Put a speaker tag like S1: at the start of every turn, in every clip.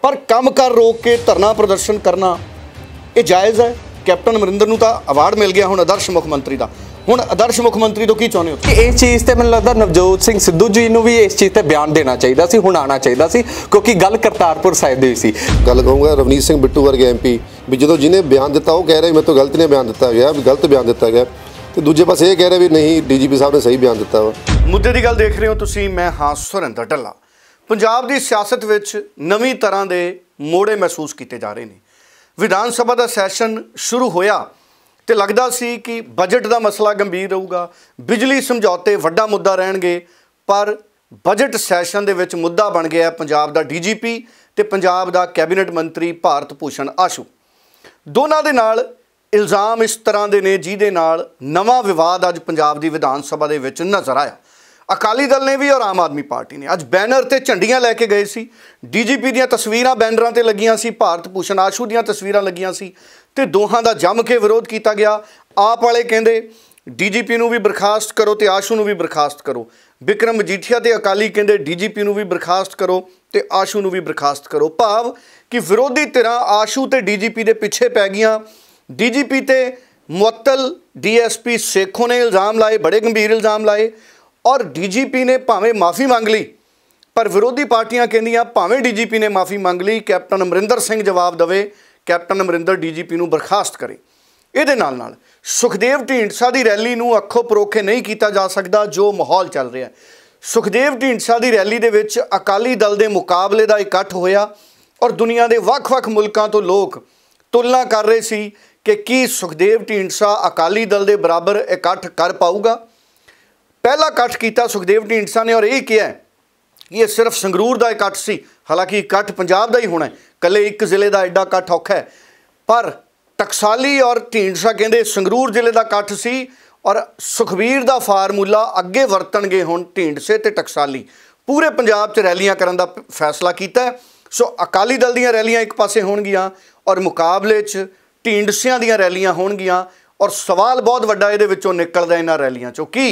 S1: पर काम कर रोक के धरना प्रदर्शन करना ये जायज़ है। कैप्टन अमरिंदर नूं तां अवार्ड मिल गया हुण आदर्श मुख मंत्री का। हुण आदर्श मुख मंत्री तो की चाहुंदे हो
S2: कि इस चीज़ ते मैनूं लगदा नवजोत सिंह सिद्धू जी नूं भी इस चीज़ ते बयान देना चाहिए सी, हुण आना चाहिए सी, क्योंकि गल करतारपुर साहिब दी सी।
S3: गल कहूँगा रवनीत सिंह बिट्टू वर्गे MP भी जो जिन्हें बयान दिता वो कह रहे मैं तो गलत नहीं बयान दिता गया, गलत बयान दिता गया, तो दूजे पासे ये कह रहे भी नहीं DGP साहब ने सही बयान दिता वा।
S1: मुद्दे की गल देख रहे हो तुसीं, मैं हाँ सुरिंदर ढिल्ला। पंजाब की सियासत विच नवीं तरह के मोड़े महसूस किए जा रहे हैं। विधान सभा का सैशन शुरू होया तो लगता सी कि बजट का मसला गंभीर रहूगा, बिजली समझौते वड्डा मुद्दा रहणगे, पर बजट सैशन दे विच मुद्दा बन गया पंजाब दा DGP ते पंजाब दा कैबिनेट मंत्री भारत भूषण आशू। दोनों दे नाल इल्ज़ाम इस तरह के ने जिहदे नाल नवां विवाद अज पंजाब दी विधान सभा दे विच नज़र आया। अकाली दल ने भी और आम आदमी पार्टी ने अज बैनर ते झंडियां लैके गए सी। DGP दीयां तस्वीरां बैनरां ते लगियां सी, भारत भूषण आशू दीयां तस्वीरां लगियां सी ते दोहां दा जम के विरोध किया गया। आप वाले कहंदे DGP नूं भी बर्खास्त करो ते आशू नूं भी बर्खास्त करो। बिक्रम मजीठिया ते अकाली कहंदे DGP नूं भी बर्खास्त करो ते आशू नूं भी बर्खास्त करो। भाव कि विरोधी धिरां आशू ते DGP दे पिछे पै गईयां। DGP ते मुअत्तल DSP सेखों ने इल्ज़ाम लाए, बड़े गंभीर इल्ज़ाम लाए, और DGP ने भावें माफ़ी मंग ली, पर विरोधी पार्टियां कहंदियां भावें DGP ने माफ़ी मंग ली, कैप्टन अमरिंदर सिंह जवाब देवे, कैप्टन अमरिंदर DGP नूं बर्खास्त करे। ਇਹਦੇ ਨਾਲ सुखदेव ढींडसा की रैली नूं अखों परोखे नहीं किया जा सकता जो माहौल चल रहा है। सुखदेव ढींडसा की रैली दे विच अकाली दल के मुकाबले का इकट्ठ होया और दुनिया के ਵੱਖ-ਵੱਖ मुल्कों तो लोग तुलना कर रहे सी कि की सुखदेव ढींडसा अकाली दल के बराबर इकट्ठ कर पाऊगा। पहला इकट्ठ किया सुखदेव ढींडसा ने और यही कहा ये सिर्फ संगरूर का इकट्ठ सी, हालांकि इकट्ठ पंजाब का ही होना है, कले एक जिले का एडा इकट्ठ औखा है, पर टकसाली और ढींडसा कहते संगरूर जिले का इकट्ठ सी और सुखबीर का फार्मूला अगे वरतणगे हुण ढींडसे ते टकसाली। पूरे पंजाब च रैलियां करन दा फैसला किया। सो अकाली दल दीयां रैलियां एक पासे होणगियां और मुकाबले च ढींडसियां दीयां रैलियां होणगियां, और सवाल बहुत वड्डा इहदे विचों निकलदा इन्हां रैलियां चों कि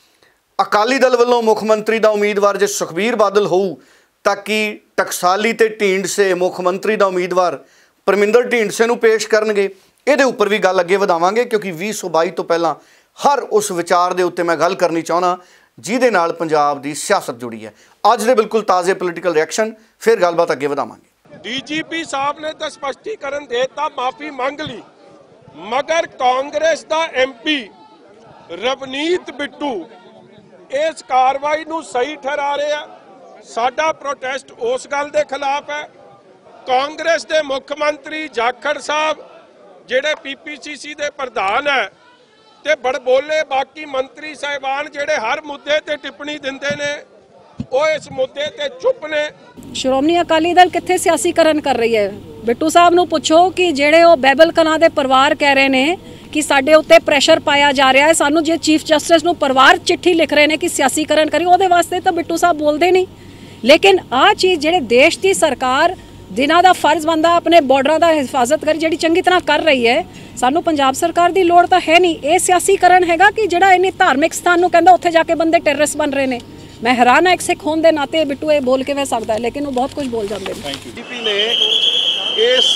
S1: अकाली दल वल्लों मुख मंत्री का उम्मीदवार जे सुखबीर बादल होऊ तां कि टकसाली ते ढींडसे मुख मंत्री का उम्मीदवार परमिंदर ढींडसे नूं पेश करनगे। इहदे उपर भी गल अगे वधावांगे क्योंकि 2022 तो पहला हर उस विचार के उत्ते मैं गल करनी चाहना जिहदे नाल पंजाब की सियासत जुड़ी है। अज दे बिल्कुल ताज़े पोलीटिकल रिएक्शन, फिर गलबात अगे वधावांगे।
S4: DGP साहब ने तो स्पष्टीकरण देता, माफ़ी मंग ली, मगर कांग्रेस का MP रवनीत बिट्टू इस कार्रवाई नूं सही ठहरा रहे हैं। साडा प्रोटेस्ट उस गल के खिलाफ है। कांग्रेस के मुख्य मंत्री जाखड़ साहब जिहड़े PPCC के प्रधान है ते बड़बोले बाकी मंत्री साहिबान जिहड़े हर मुद्दे ते टिप्पणी दिंदे ने वो इस मुद्दे ते चुप ने।
S5: श्रोमणी अकाली दल कित्थे सियासीकरण कर रही है? बिट्टू साहब नूं पुछो कि जिहड़े वो बैबल कलां दे परिवार कह रहे ने कि साडे उत्ते प्रैशर पाया जा रहा है, सानू जे चीफ जस्टिस नूं परिवार चिट्ठी लिख रहे हैं कि सियासीकरण करिए, उहदे वास्ते तो बिट्टू साहब बोलते नहीं। लेकिन आ चीज़ जिहड़े देश की सरकार जिन्हां दा फर्ज बनदा अपने बॉर्डर का हिफाजत करी जिहड़ी चंगी तरह कर रही है, सानू पंजाब सरकार की लोड़ तो है नहीं। ये सियासीकरण हैगा कि जिहड़ा इन्नी धार्मिक स्थान नूं कहंदा उत्थे जाके बंदे टेररिस्ट बन रहे हैं। मैं हैरान है एक सिख होने के नाते बिट्टू ये बोल के वह सकता है, लेकिन वो बहुत कुछ बोल जाते हैं।
S6: DGP ने इस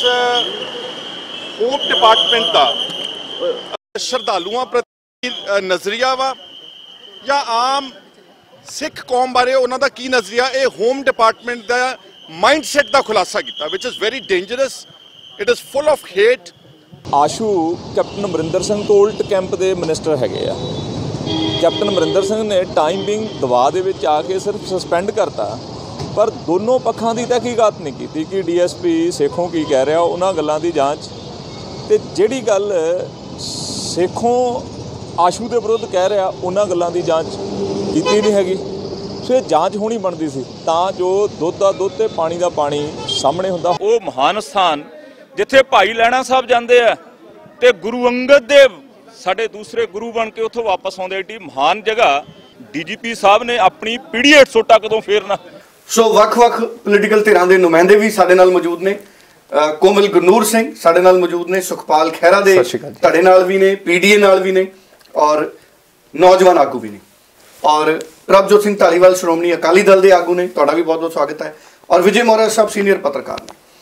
S6: होम डिपार्टमेंट का श्रद्धालुओं प्रति नज़रिया वा या आम सिख कौम बारे उन्हां दा की नज़रिया, ये होम डिपार्टमेंट का माइंडसैट का खुलासा किया, which is very dangerous, it is full of hate.
S7: आशू कैप्टन अमरिंदर सिंह तो उल्ट कैंप के मिनिस्टर है। कैप्टन अमरिंदर सिंह ने टाइम बिंग दबाव दे विच आके सिर्फ सस्पेंड करता, पर दोनों पक्षों की तहकीकात नहीं की कि DSP सेखों की कह रहा उन्होंने गलों की जाँच, तो जिहड़ी गल सेखों आशू के विरुद्ध कह रहा उन्होंने गलों की जाँच की नहीं हैगी। सो ये जाँच होनी बनती सी तां जो दुध का दुध ते पानी का पानी सामने हुंदा।
S8: वो महान स्थान जिथे भाई लैणा साहब जाते हैं तो गुरु अंगद देव साडे दूसरे गुरु बन के उत्थों वापस आउंदे, एडी महान जगह DGP साहब ने अपनी पीढ़ी हेठ सोटा कदों फेरना।
S1: सो ਵੱਖ-ਵੱਖ पोलीटिकल धिरां दे नुमाइंदे भी साडे नाल मौजूद ने। कोमल गुरनूर सिंह साडे नाल मौजूद ने, सुखपाल खैरा दे धड़े नाल भी ने, PDA नाल भी ने और नौजवान आगू भी ने, और प्रभजोत सिंह धालीवाल श्रोमणी अकाली दल के आगू ने, तुहाडा भी बहुत बहुत स्वागत है, और विजय मौर्य साहब सीनियर पत्रकार ने।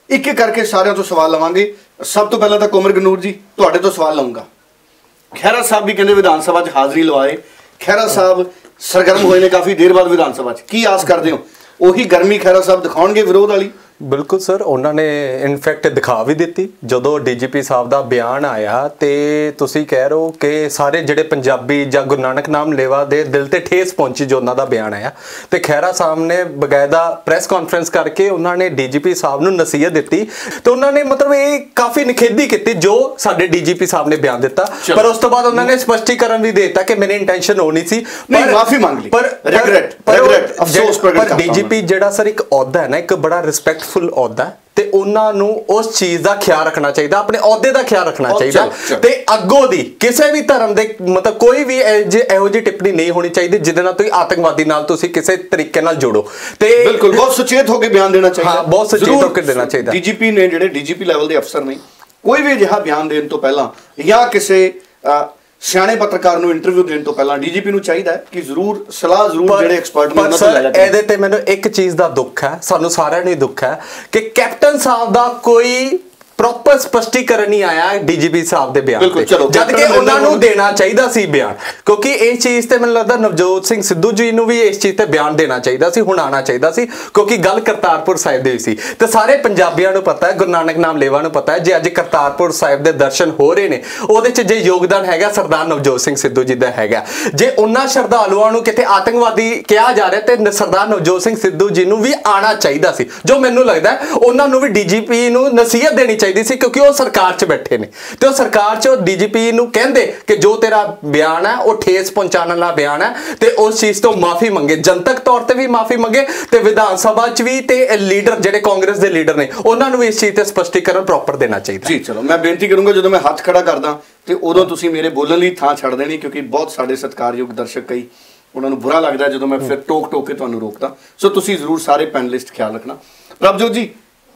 S1: ਇੱਕ ਇੱਕ ਕਰਕੇ ਸਾਰਿਆਂ ਤੋਂ ਸਵਾਲ ਲਵਾਂਗੇ। ਸਭ ਤੋਂ ਪਹਿਲਾਂ ਤਾਂ ਕੋਮਰ ਗਨੂਰ ਜੀ ਤੁਹਾਡੇ ਤੋਂ ਸਵਾਲ ਲਵਾਂਗਾ। ਖਹਿਰਾ ਸਾਹਿਬ ਵੀ ਕਹਿੰਦੇ ਵਿਧਾਨ ਸਭਾ 'ਚ ਹਾਜ਼ਰੀ ਲਵਾਏ। ਖਹਿਰਾ ਸਾਹਿਬ ਸਰਗਰਮ ਹੋਏ ਨੇ ਕਾਫੀ ਦੇਰ ਬਾਅਦ ਵਿਧਾਨ ਸਭਾ 'ਚ, ਕੀ ਆਸ ਕਰਦੇ ਹੋ? ਉਹੀ ਗਰਮੀ ਖਹਿਰਾ ਸਾਹਿਬ ਦਿਖਾਉਣਗੇ ਵਿਰੋਧ ਵਾਲੀ?
S2: ਬਿਲਕੁਲ ਸਰ, ਉਹਨਾਂ ਨੇ ਇਨਫੈਕਟ ਦਿਖਾ ਵੀ ਦਿੱਤੀ ਜਦੋਂ ਡੀਜੀਪੀ ਸਾਹਿਬ ਦਾ ਬਿਆਨ ਆਇਆ। ਤੇ ਤੁਸੀਂ ਕਹਿ ਰਹੇ ਹੋ ਕਿ ਸਾਰੇ ਜਿਹੜੇ ਪੰਜਾਬੀ ਜਾਂ ਗੁਰੂ ਨਾਨਕ ਨਾਮ ਲੇਵਾ ਦੇ ਦਿਲ ਤੇ ਠੇਸ ਪਹੁੰਚੀ ਜੋ ਉਹਨਾਂ ਦਾ ਬਿਆਨ ਆਇਆ। ਤੇ ਖਹਿਰਾ ਸਾਹਿਬ ਨੇ ਬਕਾਇਦਾ ਪ੍ਰੈਸ ਕਾਨਫਰੰਸ ਕਰਕੇ ਉਹਨਾਂ ਨੇ ਡੀਜੀਪੀ ਸਾਹਿਬ ਨੂੰ ਨਸੀਹਤ ਦਿੱਤੀ ਤੇ ਉਹਨਾਂ ਨੇ ਮਤਲਬ ਇਹ ਕਾਫੀ ਨਿਖੇਧੀ ਕੀਤੀ ਜੋ ਸਾਡੇ ਡੀਜੀਪੀ ਸਾਹਿਬ ਨੇ ਬਿਆਨ ਦਿੱਤਾ। ਪਰ ਉਸ ਤੋਂ ਬਾਅਦ ਉਹਨਾਂ ਨੇ ਸਪਸ਼ਟੀਕਰਨ ਵੀ ਦੇ ਦਿੱਤਾ ਕਿ ਮੇਰੀ ਇੰਟੈਂਸ਼ਨ ਹੋਣੀ ਸੀ, ਪਰ
S1: ਮਾਫੀ ਮੰਗ ਲਈ,
S2: ਪਰ
S1: ਰਿਗਰੈਟ ਅਫਸੋਸ ਪ੍ਰਗਟ ਕਰਤਾ।
S2: ਡੀਜੀਪੀ ਜਿਹੜਾ ਸਰ ਇੱਕ ਅਹੁਦਾ ਹੈ ਨਾ, ਇੱਕ ਬੜਾ ਰਿਸਪੈਕਟ ਫੁੱਲ ਅਹੁਦਾ ਤੇ ਉਹਨਾਂ ਨੂੰ ਉਸ ਚੀਜ਼ ਦਾ ਖਿਆਲ ਰੱਖਣਾ ਚਾਹੀਦਾ, ਆਪਣੇ ਅਹੁਦੇ ਦਾ ਖਿਆਲ ਰੱਖਣਾ ਚਾਹੀਦਾ। ਤੇ ਅੱਗੋਂ ਦੀ ਕਿਸੇ ਵੀ ਧਰਮ ਦੇ ਮਤਲਬ ਕੋਈ ਵੀ ਇਹੋ ਜਿਹੀ ਟਿੱਪਣੀ ਨਹੀਂ ਹੋਣੀ ਚਾਹੀਦੀ ਜਿਹਦੇ ਨਾਲ ਤੁਸੀਂ ਆਤੰਕਵਾਦੀ ਨਾਲ ਤੁਸੀਂ ਕਿਸੇ ਤਰੀਕੇ ਨਾਲ ਜੋੜੋ। ਤੇ
S1: ਬਿਲਕੁਲ ਬਹੁਤ ਸੁਚੇਤ ਹੋ ਕੇ ਬਿਆਨ ਦੇਣਾ ਚਾਹੀਦਾ।
S2: ਹਾਂ, ਬਹੁਤ ਸੁਚੇਤ ਹੋ ਕੇ ਦੇਣਾ ਚਾਹੀਦਾ।
S1: ਡੀਜੀਪੀ ਨੇ, ਜਿਹੜੇ ਡੀਜੀਪੀ ਲੈਵਲ ਦੇ ਅਫਸਰ ਨੇ, ਕੋਈ ਵੀ ਅਜਿਹਾ ਬਿਆਨ ਦੇਣ ਤੋਂ ਪਹਿਲਾਂ ਜਾਂ ਕਿਸੇ ਸਿਆਣੇ ਪੱਤਰਕਾਰ ਨੂੰ ਇੰਟਰਵਿਊ ਦੇਣ ਤੋਂ ਪਹਿਲਾਂ ਡੀਜੀਪੀ ਨੂੰ ਚਾਹੀਦਾ ਹੈ ਕਿ ਜ਼ਰੂਰ ਸਲਾਹ ਜ਼ਰੂਰ ਜਿਹੜੇ ਐਕਸਪਰਟ ਨੇ ਉਹਨਾਂ ਤੋਂ ਲੈ ਜਾਵੇ।
S2: ਇਹਦੇ ਤੇ ਮੈਨੂੰ ਇੱਕ ਚੀਜ਼ ਦਾ ਦੁੱਖ ਹੈ, ਸਾਨੂੰ ਸਾਰਿਆਂ ਨੂੰ ਦੁੱਖ ਹੈ ਕਿ ਕੈਪਟਨ ਸਾਹਿਬ ਦਾ ਕੋਈ ਪ੍ਰੋਪਰ ਸਪਸ਼ਟੀਕਰਨ ਨਹੀਂ ਆਇਆ ਡੀਜੀਪੀ ਸਾਹਿਬ ਦੇ ਬਿਆਨ ਤੇ, ਜਦ ਕਿ ਉਹਨਾਂ ਨੂੰ ਦੇਣਾ ਚਾਹੀਦਾ ਸੀ ਬਿਆਨ। ਕਿਉਂਕਿ ਇਹ ਚੀਜ਼ ਤੇ ਮੈਨੂੰ ਲੱਗਦਾ ਨਵਜੋਤ ਸਿੰਘ ਸਿੱਧੂ ਜੀ ਨੂੰ ਵੀ ਇਸ ਚੀਜ਼ ਤੇ ਬਿਆਨ ਦੇਣਾ ਚਾਹੀਦਾ ਸੀ, ਹੁਣ ਆਉਣਾ ਚਾਹੀਦਾ ਸੀ, ਕਿਉਂਕਿ ਗੱਲ ਕਰਤਾਰਪੁਰ ਸਾਹਿਬ ਦੀ ਸੀ। ਤੇ ਸਾਰੇ ਪੰਜਾਬੀਆਂ ਨੂੰ ਪਤਾ ਹੈ, ਗੁਰੂ ਨਾਨਕ ਨਾਮ ਲੇਵਾ ਨੂੰ ਪਤਾ ਹੈ, ਜੇ ਅੱਜ ਕਰਤਾਰਪੁਰ ਸਾਹਿਬ ਦੇ ਦਰਸ਼ਨ ਹੋ ਰਹੇ ਨੇ ਉਹਦੇ 'ਚ ਜੇ ਯੋਗਦਾਨ ਹੈਗਾ ਸਰਦਾਰ ਨਵਜੋਤ ਸਿੰਘ ਸਿੱਧੂ ਜੀ ਦਾ ਹੈਗਾ। ਜੇ ਉਹਨਾਂ ਸ਼ਰਧਾਲੂਆਂ ਨੂੰ ਕਿਤੇ ਆਤੰਕਵਾਦੀ ਕਿਹਾ ਜਾ ਰਿਹਾ ਤੇ ਸਰਦਾਰ ਨਵਜੋਤ ਸਿੰਘ ਸਿੱਧੂ ਜੀ ਨੂੰ ਵੀ ਆਉਣਾ ਚਾਹੀਦਾ ਸੀ, ਜੋ ਮੈਨੂੰ ਲੱਗਦਾ ਉਹਨਾਂ ਨੂੰ ਵੀ ਡੀਜੀਪੀ ਨੂੰ ਨਸੀਹਤ ਦੇਣੀ ਚਾਹੀਦੀ ਸੀ, ਕਿਉਂਕਿ ਉਹ ਸਰਕਾਰ 'ਚ ਬੈਠੇ ਨੇ ਤੇ ਉਹ ਸਰਕਾਰ 'ਚ ਡੀਜੀਪੀ ਨੂੰ ਕਹਿੰਦੇ ਕਿ ਜੋ ਤੇਰਾ ਬਿਆਨ ਹੈ ਉਹ ਠੇਸ ਪਹੁੰਚਾਉਣ ਵਾਲਾ ਬਿਆਨ ਹੈ ਤੇ ਉਸ ਚੀਜ਼ ਤੋਂ ਮਾਫੀ ਮੰਗੇ, ਜਨਤਕ ਤੌਰ ਤੇ ਵੀ ਮਾਫੀ ਮੰਗੇ ਤੇ ਵਿਧਾਨ ਸਭਾ 'ਚ ਵੀ, ਤੇ ਲੀਡਰ ਜਿਹੜੇ ਕਾਂਗਰਸ ਦੇ ਲੀਡਰ ਨੇ ਉਹਨਾਂ ਨੂੰ ਵੀ ਇਸ ਚੀਜ਼ ਤੇ ਸਪਸ਼ਟੀਕਰਨ ਪ੍ਰੋਪਰ ਦੇਣਾ ਚਾਹੀਦਾ।
S1: ਜੀ ਚਲੋ, ਮੈਂ ਬੇਨਤੀ ਕਰੂੰਗਾ ਜਦੋਂ ਮੈਂ ਹੱਥ ਖੜਾ ਕਰਦਾ ਤੇ ਉਦੋਂ ਤੁਸੀਂ ਮੇਰੇ ਬੋਲਣ ਲਈ ਥਾਂ ਛੱਡ ਦੇਣੀ, ਕਿਉਂਕਿ ਬਹੁਤ ਸਾਡੇ ਸਤਿਕਾਰਯੋਗ ਦਰਸ਼ਕ ਕਈ ਉਹਨਾਂ ਨੂੰ ਬੁਰਾ ਲੱਗਦਾ ਜਦੋਂ ਮੈਂ ਫਿਰ ਟੋਕ ਕੇ ਤੁਹਾਨੂੰ ਰੋਕਦਾ। ਸੋ ਤੁਸੀਂ ਜ਼ਰੂਰ ਸਾਰੇ ਪੈਨਲਿਸਟ ਖਿਆਲ ਰੱਖਣਾ। ਪ੍ਰਭਜੋਤ ਜੀ,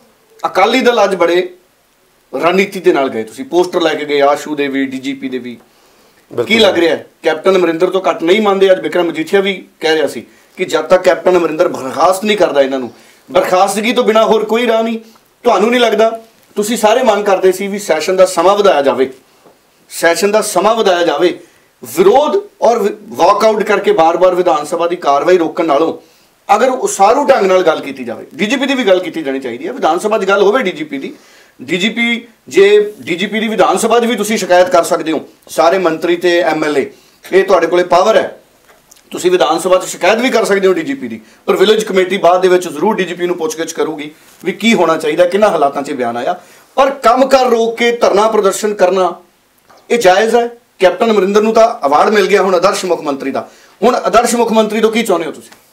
S1: ਅਕਾਲੀ ਦਲ ਅੱਜ ਬੜੇ ਰਣਨੀਤੀ ਦੇ ਨਾਲ ਗਏ, ਤੁਸੀਂ ਪੋਸਟਰ ਲੈ ਕੇ ਗਏ ਆਸ਼ੂ ਦੇ ਵੀ, ਡੀਜੀਪੀ ਦੇ ਵੀ। ਕੀ ਲੱਗ ਰਿਹਾ ਹੈ ਕੈਪਟਨ ਅਮਰਿੰਦਰ ਤੋਂ ਘੱਟ ਨਹੀਂ ਮੰਨਦੇ? ਅੱਜ ਬਿਕਰਮ ਮਜੀਠੀਆ ਵੀ ਕਹਿ ਰਿਹਾ ਸੀ ਕਿ ਜਦ ਤੱਕ ਕੈਪਟਨ ਅਮਰਿੰਦਰ ਬਰਖਾਸਤ ਨਹੀਂ ਕਰਦਾ ਇਹਨਾਂ ਨੂੰ, ਬਰਖਾਸਤਗੀ ਤੋਂ ਬਿਨਾਂ ਹੋਰ ਕੋਈ ਰਾਹ ਨਹੀਂ। ਤੁਹਾਨੂੰ ਨਹੀਂ ਲੱਗਦਾ, ਤੁਸੀਂ ਸਾਰੇ ਮੰਗ ਕਰਦੇ ਸੀ ਵੀ ਸੈਸ਼ਨ ਦਾ ਸਮਾਂ ਵਧਾਇਆ ਜਾਵੇ, ਸੈਸ਼ਨ ਦਾ ਸਮਾਂ ਵਧਾਇਆ ਜਾਵੇ, ਵਿਰੋਧ ਔਰ ਵਾਕਆਊਟ ਕਰਕੇ ਬਾਰ-ਬਾਰ ਵਿਧਾਨ ਸਭਾ ਦੀ ਕਾਰਵਾਈ ਰੋਕਣ ਨਾਲੋਂ ਅਗਰ ਉਸਾਰੂ ਢੰਗ ਨਾਲ ਗੱਲ ਕੀਤੀ ਜਾਵੇ, ਡੀਜੀਪੀ ਦੀ ਵੀ ਗੱਲ ਕੀਤੀ ਜਾਣੀ ਚਾਹੀਦੀ ਹੈ, ਵਿਧਾਨ ਸਭਾ 'ਚ ਗੱਲ ਹੋਵੇ ਡੀਜੀਪੀ ਦੀ। ਡੀਜੀਪੀ ਦੀ ਵਿਧਾਨ ਸਭਾ 'ਚ ਵੀ ਤੁਸੀਂ ਸ਼ਿਕਾਇਤ ਕਰ ਸਕਦੇ ਹੋ, ਸਾਰੇ ਮੰਤਰੀ ਤੇ ਐਮਐਲਏ, ਇਹ ਤੁਹਾਡੇ ਕੋਲੇ ਪਾਵਰ ਹੈ, ਤੁਸੀਂ ਵਿਧਾਨ ਸਭਾ 'ਚ ਸ਼ਿਕਾਇਤ ਵੀ ਕਰ ਸਕਦੇ ਹੋ ਡੀਜੀਪੀ ਦੀ। ਪਰ ਵਿਲੇਜ ਕਮੇਟੀ ਬਾਅਦ ਦੇ ਵਿੱਚ ਜ਼ਰੂਰ ਡੀਜੀਪੀ ਨੂੰ ਪੁੱਛਗਿੱਛ ਕਰੂਗੀ ਵੀ ਕੀ ਹੋਣਾ ਚਾਹੀਦਾ, ਕਿਹਨਾਂ ਹਾਲਾਤਾਂ 'ਚ ਬਿਆਨ ਆਇਆ। ਪਰ ਕੰਮ ਕਰ ਰੋਕ ਕੇ ਧਰਨਾ ਪ੍ਰਦਰਸ਼ਨ ਕਰਨਾ ਇਹ ਜਾਇਜ਼ ਹੈ? ਕੈਪਟਨ ਅਮਰਿੰਦਰ ਨੂੰ ਤਾਂ ਅਵਾਰਡ ਮਿਲ ਗਿਆ ਹੁਣ ਆਦਰਸ਼ ਮੁੱਖ ਮੰਤਰੀ ਦਾ, ਹੁਣ ਆਦਰਸ਼ ਮੁੱਖ ਮੰਤਰੀ ਤੋਂ ਕੀ ਚਾਹੁੰਦੇ ਹੋ ਤੁਸੀਂ?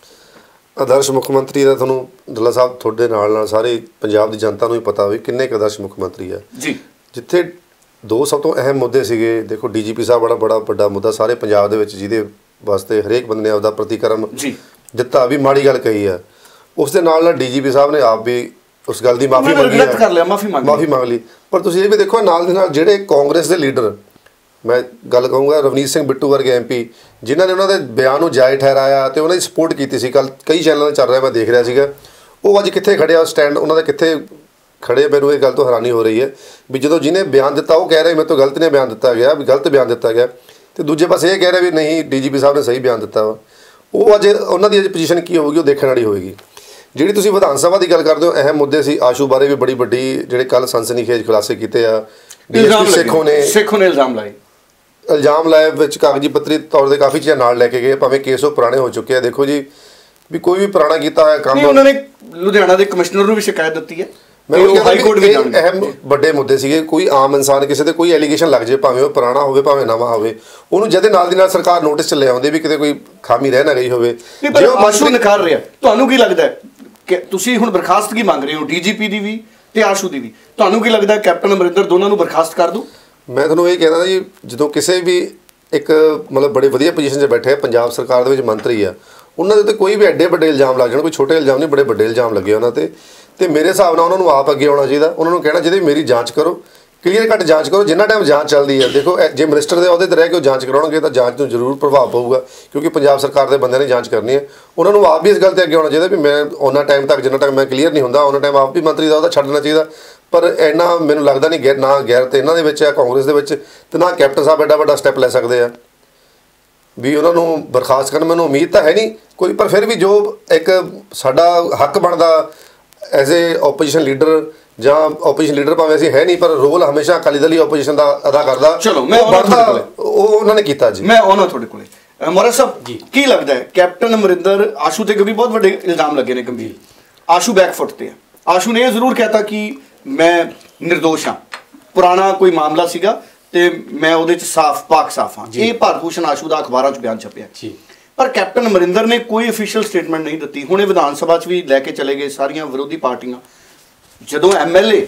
S3: ਆਦਰਸ਼ ਮੁੱਖ ਮੰਤਰੀ ਦਾ ਤੁਹਾਨੂੰ ਡੱਲਾ ਸਾਹਿਬ ਤੁਹਾਡੇ ਨਾਲ ਸਾਰੇ ਪੰਜਾਬ ਦੀ ਜਨਤਾ ਨੂੰ ਵੀ ਪਤਾ ਹੋਵੇ ਕਿੰਨੇ ਕੁ ਆਦਰਸ਼ ਮੁੱਖ ਮੰਤਰੀ ਆ ਜੀ। ਜਿੱਥੇ ਦੋ ਸਭ ਤੋਂ ਅਹਿਮ ਮੁੱਦੇ ਸੀਗੇ, ਦੇਖੋ ਡੀਜੀਪੀ ਸਾਹਿਬ ਬੜਾ ਵੱਡਾ ਮੁੱਦਾ ਸਾਰੇ ਪੰਜਾਬ ਦੇ ਵਿੱਚ, ਜਿਹਦੇ ਵਾਸਤੇ ਹਰੇਕ ਬੰਦੇ ਨੇ ਆਪਦਾ ਪ੍ਰਤੀਕਰਮ ਦਿੱਤਾ, ਵੀ ਮਾੜੀ ਗੱਲ ਕਹੀ ਆ। ਉਸ ਦੇ ਨਾਲ ਡੀਜੀਪੀ ਸਾਹਿਬ ਨੇ ਆਪ ਵੀ ਉਸ ਗੱਲ ਦੀ ਮਾਫੀ ਮੰਗ ਲਈ। ਪਰ ਤੁਸੀਂ ਇਹ ਵੀ ਦੇਖੋ ਨਾਲ ਦੇ ਨਾਲ ਜਿਹੜੇ ਕਾਂਗਰਸ ਦੇ ਲੀਡਰ, ਮੈਂ ਗੱਲ ਕਹੂੰਗਾ ਰਵਨੀਤ ਸਿੰਘ ਬਿੱਟੂ ਵਰਗੇ ਐਮਪੀ, ਜਿਨ੍ਹਾਂ ਨੇ ਉਹਨਾਂ ਦੇ ਬਿਆਨ ਨੂੰ ਜਾਇਜ਼ ਠਹਿਰਾਇਆ ਤੇ ਉਹਨਾਂ ਦੀ ਸਪੋਰਟ ਕੀਤੀ ਸੀ, ਕੱਲ ਕਈ ਚੈਨਲਾਂ 'ਤੇ ਚੱਲ ਰਿਹਾ ਮੈਂ ਦੇਖ ਰਿਹਾ ਸੀਗਾ, ਉਹ ਅੱਜ ਕਿੱਥੇ ਖੜਿਆ, ਸਟੈਂਡ ਉਹਨਾਂ ਦਾ ਕਿੱਥੇ ਖੜੇ? ਮੈਨੂੰ ਇਹ ਗੱਲ ਤੋਂ ਹੈਰਾਨੀ ਹੋ ਰਹੀ ਹੈ ਵੀ ਜਦੋਂ ਜਿਹਨੇ ਬਿਆਨ ਦਿੱਤਾ ਉਹ ਕਹਿ ਰਿਹਾ ਮੇਰੇ ਤੋਂ ਗਲਤ ਨੇ ਬਿਆਨ ਦਿੱਤਾ ਗਿਆ, ਵੀ ਗਲਤ ਬਿਆਨ ਦਿੱਤਾ ਗਿਆ, ਤੇ ਦੂਜੇ ਪਾਸੇ ਇਹ ਕਹਿ ਰਿਹਾ ਵੀ ਨਹੀਂ ਡੀਜੀਪੀ ਸਾਹਿਬ ਨੇ ਸਹੀ ਬਿਆਨ ਦਿੱਤਾ ਵਾ। ਉਹ ਅੱਜ ਉਹਨਾਂ ਦੀ ਅੱਜ ਪੋਜੀਸ਼ਨ ਕੀ ਹੋਊਗੀ ਉਹ ਦੇਖਣ ਵਾਲੀ ਹੋਏਗੀ। ਜਿਹੜੀ ਤੁਸੀਂ ਵਿਧਾਨ ਸਭਾ ਦੀ ਗੱਲ ਕਰਦੇ ਹੋ, ਅਹਿਮ ਮੁੱਦੇ ਸੀ, ਆਸ਼ੂ ਬਾਰੇ ਵੀ ਬੜੀ ਵੱਡੀ ਜਿਹੜੇ ਕੱਲ ਸਨਸਨੀਖੇਜ ਖੁਲਾਸੇ ਕੀਤੇ ਆ, ਸੇਖੋਂ ਨੇ ਇਲਜ਼ਾਮ ਲਾਏ ਵਿੱਚ ਕਾਗਜ਼ੀ ਪੱਤਰੀ ਤੌਰ 'ਤੇ ਕਾਫੀ ਚੀਜ਼ਾਂ ਨਾਲ ਲੈ ਕੇ ਗਏ, ਭਾਵੇਂ ਕੇਸ ਉਹ ਪੁਰਾਣੇ ਹੋ ਚੁੱਕੇ ਆ। ਦੇਖੋ ਜੀ ਵੀ ਕੋਈ ਵੀ ਪੁਰਾਣਾ ਕੀਤਾ ਹੋਇਆ ਕੰਮ,
S1: ਉਹਨਾਂ ਨੇ ਲੁਧਿਆਣਾ ਦੇ ਕਮਿਸ਼ਨਰ ਨੂੰ ਵੀ ਸ਼ਿਕਾਇਤ ਦਿੱਤੀ ਹੈ।
S3: ਅਹਿਮ ਵੱਡੇ ਮੁੱਦੇ ਸੀਗੇ, ਕੋਈ ਆਮ ਇਨਸਾਨ ਕਿਸੇ ਤੇ ਕੋਈ ਐਲੀਗੇਸ਼ਨ ਲੱਗ ਜਾਏ, ਭਾਵੇਂ ਉਹ ਪੁਰਾਣਾ ਹੋਵੇ ਭਾਵੇਂ ਨਵਾਂ ਹੋਵੇ, ਉਹਨੂੰ ਜਦੇ ਨਾਲ ਦੀ ਨਾਲ ਸਰਕਾਰ ਨੋਟਿਸ 'ਚ ਲੈ ਆਉਂਦੇ ਵੀ ਕਿਤੇ ਕੋਈ ਖਾਮੀ ਰਹਿ ਨਾ ਗਈ ਹੋਵੇ।
S1: ਜੇ ਉਹ ਆਸ਼ੂ ਨਕਾਰ ਰਿਹਾ, ਤੁਹਾਨੂੰ ਕੀ ਲੱਗਦਾ ਕਿ ਤੁਸੀਂ ਹੁਣ ਬਰਖਾਸਤਗੀ ਮੰਗ ਰਹੇ ਹੋ ਡੀਜੀਪੀ ਦੀ ਵੀ ਤੇ ਆਸ਼ੂ ਦੀ ਵੀ, ਤੁਹਾਨੂੰ ਕੀ ਲੱਗਦਾ ਕੈਪਟਨ ਅਮਰਿੰਦਰ ਦੋਨਾਂ ਨੂੰ ਬਰਖਾਸਤ ਕਰ ਦੂ?
S3: ਮੈਂ ਤੁਹਾਨੂੰ ਇਹ ਕਹਿੰਦਾ ਜੀ, ਜਦੋਂ ਕਿਸੇ ਵੀ ਇੱਕ ਮਤਲਬ ਬੜੇ ਵਧੀਆ ਪੋਜੀਸ਼ਨ 'ਚ ਬੈਠੇ ਆ, ਪੰਜਾਬ ਸਰਕਾਰ ਦੇ ਵਿੱਚ ਮੰਤਰੀ ਆ, ਉਹਨਾਂ ਦੇ ਉੱਤੇ ਕੋਈ ਵੀ ਐਡੇ ਵੱਡੇ ਇਲਜ਼ਾਮ ਲੱਗ ਜਾਣ, ਕੋਈ ਛੋਟੇ ਇਲਜ਼ਾਮ ਨਹੀਂ, ਬੜੇ ਵੱਡੇ ਇਲਜ਼ਾਮ ਲੱਗੇ ਉਹਨਾਂ ਤੇ ਮੇਰੇ ਹਿਸਾਬ ਨਾਲ ਉਹਨਾਂ ਨੂੰ ਆਪ ਅੱਗੇ ਆਉਣਾ ਚਾਹੀਦਾ, ਉਹਨਾਂ ਨੂੰ ਕਹਿਣਾ ਚਾਹੀਦਾ ਮੇਰੀ ਜਾਂਚ ਕਰੋ, ਕਲੀਅਰ ਕੱਟ ਜਾਂਚ ਕਰੋ। ਜਿੰਨਾ ਟਾਈਮ ਜਾਂਚ ਚੱਲਦੀ ਹੈ, ਦੇਖੋ ਜੇ ਮਿਨਿਸਟਰ ਦੇ ਅਹੁਦੇ ਤੇ ਰਹਿ ਕੇ ਉਹ ਜਾਂਚ ਕਰਾਉਣਗੇ ਤਾਂ ਜਾਂਚ ਨੂੰ ਜ਼ਰੂਰ ਪ੍ਰਭਾਵ ਪਊਗਾ, ਕਿਉਂਕਿ ਪੰਜਾਬ ਸਰਕਾਰ ਦੇ ਬੰਦਿਆਂ ਨੇ ਜਾਂਚ ਕਰਨੀ ਹੈ। ਉਹਨਾਂ ਨੂੰ ਆਪ ਵੀ ਇਸ ਗੱਲ ਤੇ ਅੱਗੇ ਆਉਣਾ ਚਾਹੀਦਾ ਵੀ ਮੈਂ ਉਹਨਾਂ ਟਾਈਮ ਤੱਕ, ਜਿੰਨਾ ਟਾਈਮ ਮੈਂ ਕਲੀਅਰ ਨਹੀਂ ਹੁੰਦਾ, ਉਹਨਾਂ ਟਾਈਮ ਆਪ ਵੀ ਮੰਤਰੀ ਦਾ ਅਹੁਦਾ ਛੱਡਣਾ ਚਾਹੀਦਾ। ਪਰ ਇੰਨਾ ਮੈਨੂੰ ਲੱਗਦਾ ਨਹੀਂ, ਨਾ ਗੈਰਤ ਇਹਨਾਂ ਦੇ ਵਿੱਚ ਹੈ ਕਾਂਗਰਸ ਦੇ ਵਿੱਚ, ਤੇ ਨਾ ਕੈਪਟਨ ਸਾਹਿਬ ਐਡਾ ਵੱਡਾ ਸਟੈਪ ਲੈ ਸਕਦੇ ਆ ਵੀ ਉਹਨਾਂ ਨੂੰ ਬਰਖਾਸਤ ਕਰਨ। ਮੈਨੂੰ ਉਮੀਦ ਤਾਂ ਹੈ ਨਹੀਂ ਕੋਈ, ਪਰ ਫਿਰ ਵੀ ਜੋ ਇੱਕ ਸਾਡਾ ਹੱਕ ਬਣਦਾ ਐਜ਼ ਏ ਓਪੋਜੀਸ਼ਨ ਲੀਡਰ, ਜਾਂ ਓਪੋਜੀਸ਼ਨ ਲੀਡਰ ਭਾਵੇਂ ਅਸੀਂ ਹੈ ਨਹੀਂ, ਪਰ ਰੋਲ ਹਮੇਸ਼ਾ ਅਕਾਲੀ ਦਲ ਹੀ ਓਪੋਜੀਸ਼ਨ ਦਾ ਅਦਾ ਕਰਦਾ।
S1: ਚਲੋ ਮੈਂ
S3: ਉਹ ਉਹਨਾਂ ਨੇ ਕੀਤਾ ਜੀ।
S1: ਮੈਂ ਆਉਣਾ ਤੁਹਾਡੇ ਕੋਲੇ। ਮੋਰਾ ਸਾਹਿਬ ਕੀ ਲੱਗਦਾ ਹੈ ਕੈਪਟਨ ਅਮਰਿੰਦਰ ਆਸ਼ੂ ਤੇ ਕਿਉਂਕਿ ਬਹੁਤ ਵੱਡੇ ਇਲਜ਼ਾਮ ਲੱਗੇ ਨੇ ਗੰਭੀਰ, ਆਸ਼ੂ ਬੈਕਫੁੱਟ ਤੇ ਆ। ਆਸ਼ੂ ਨੇ ਇਹ ਜ਼ਰੂਰ ਕਹਿਤਾ ਕਿ ਮੈਂ ਨਿਰਦੋਸ਼ ਹਾਂ, ਪੁਰਾਣਾ ਕੋਈ ਮਾਮਲਾ ਸੀਗਾ ਤੇ ਮੈਂ ਉਹਦੇ 'ਚ ਸਾਫ਼ ਹਾਂ। ਇਹ ਭਾਰਤ ਭੂਸ਼ਣ ਆਸ਼ੂ ਦਾ ਅਖਬਾਰਾਂ 'ਚ ਬਿਆਨ ਛਪਿਆ। ਪਰ ਕੈਪਟਨ ਅਮਰਿੰਦਰ ਨੇ ਕੋਈ ਅਫੀਸ਼ੀਅਲ ਸਟੇਟਮੈਂਟ ਨਹੀਂ ਦਿੱਤੀ। ਹੁਣ ਇਹ ਵਿਧਾਨ ਸਭਾ 'ਚ ਵੀ ਲੈ ਕੇ ਚਲੇ ਗਏ ਸਾਰੀਆਂ ਵਿਰੋਧੀ ਪਾਰਟੀਆਂ। ਜਦੋਂ MLA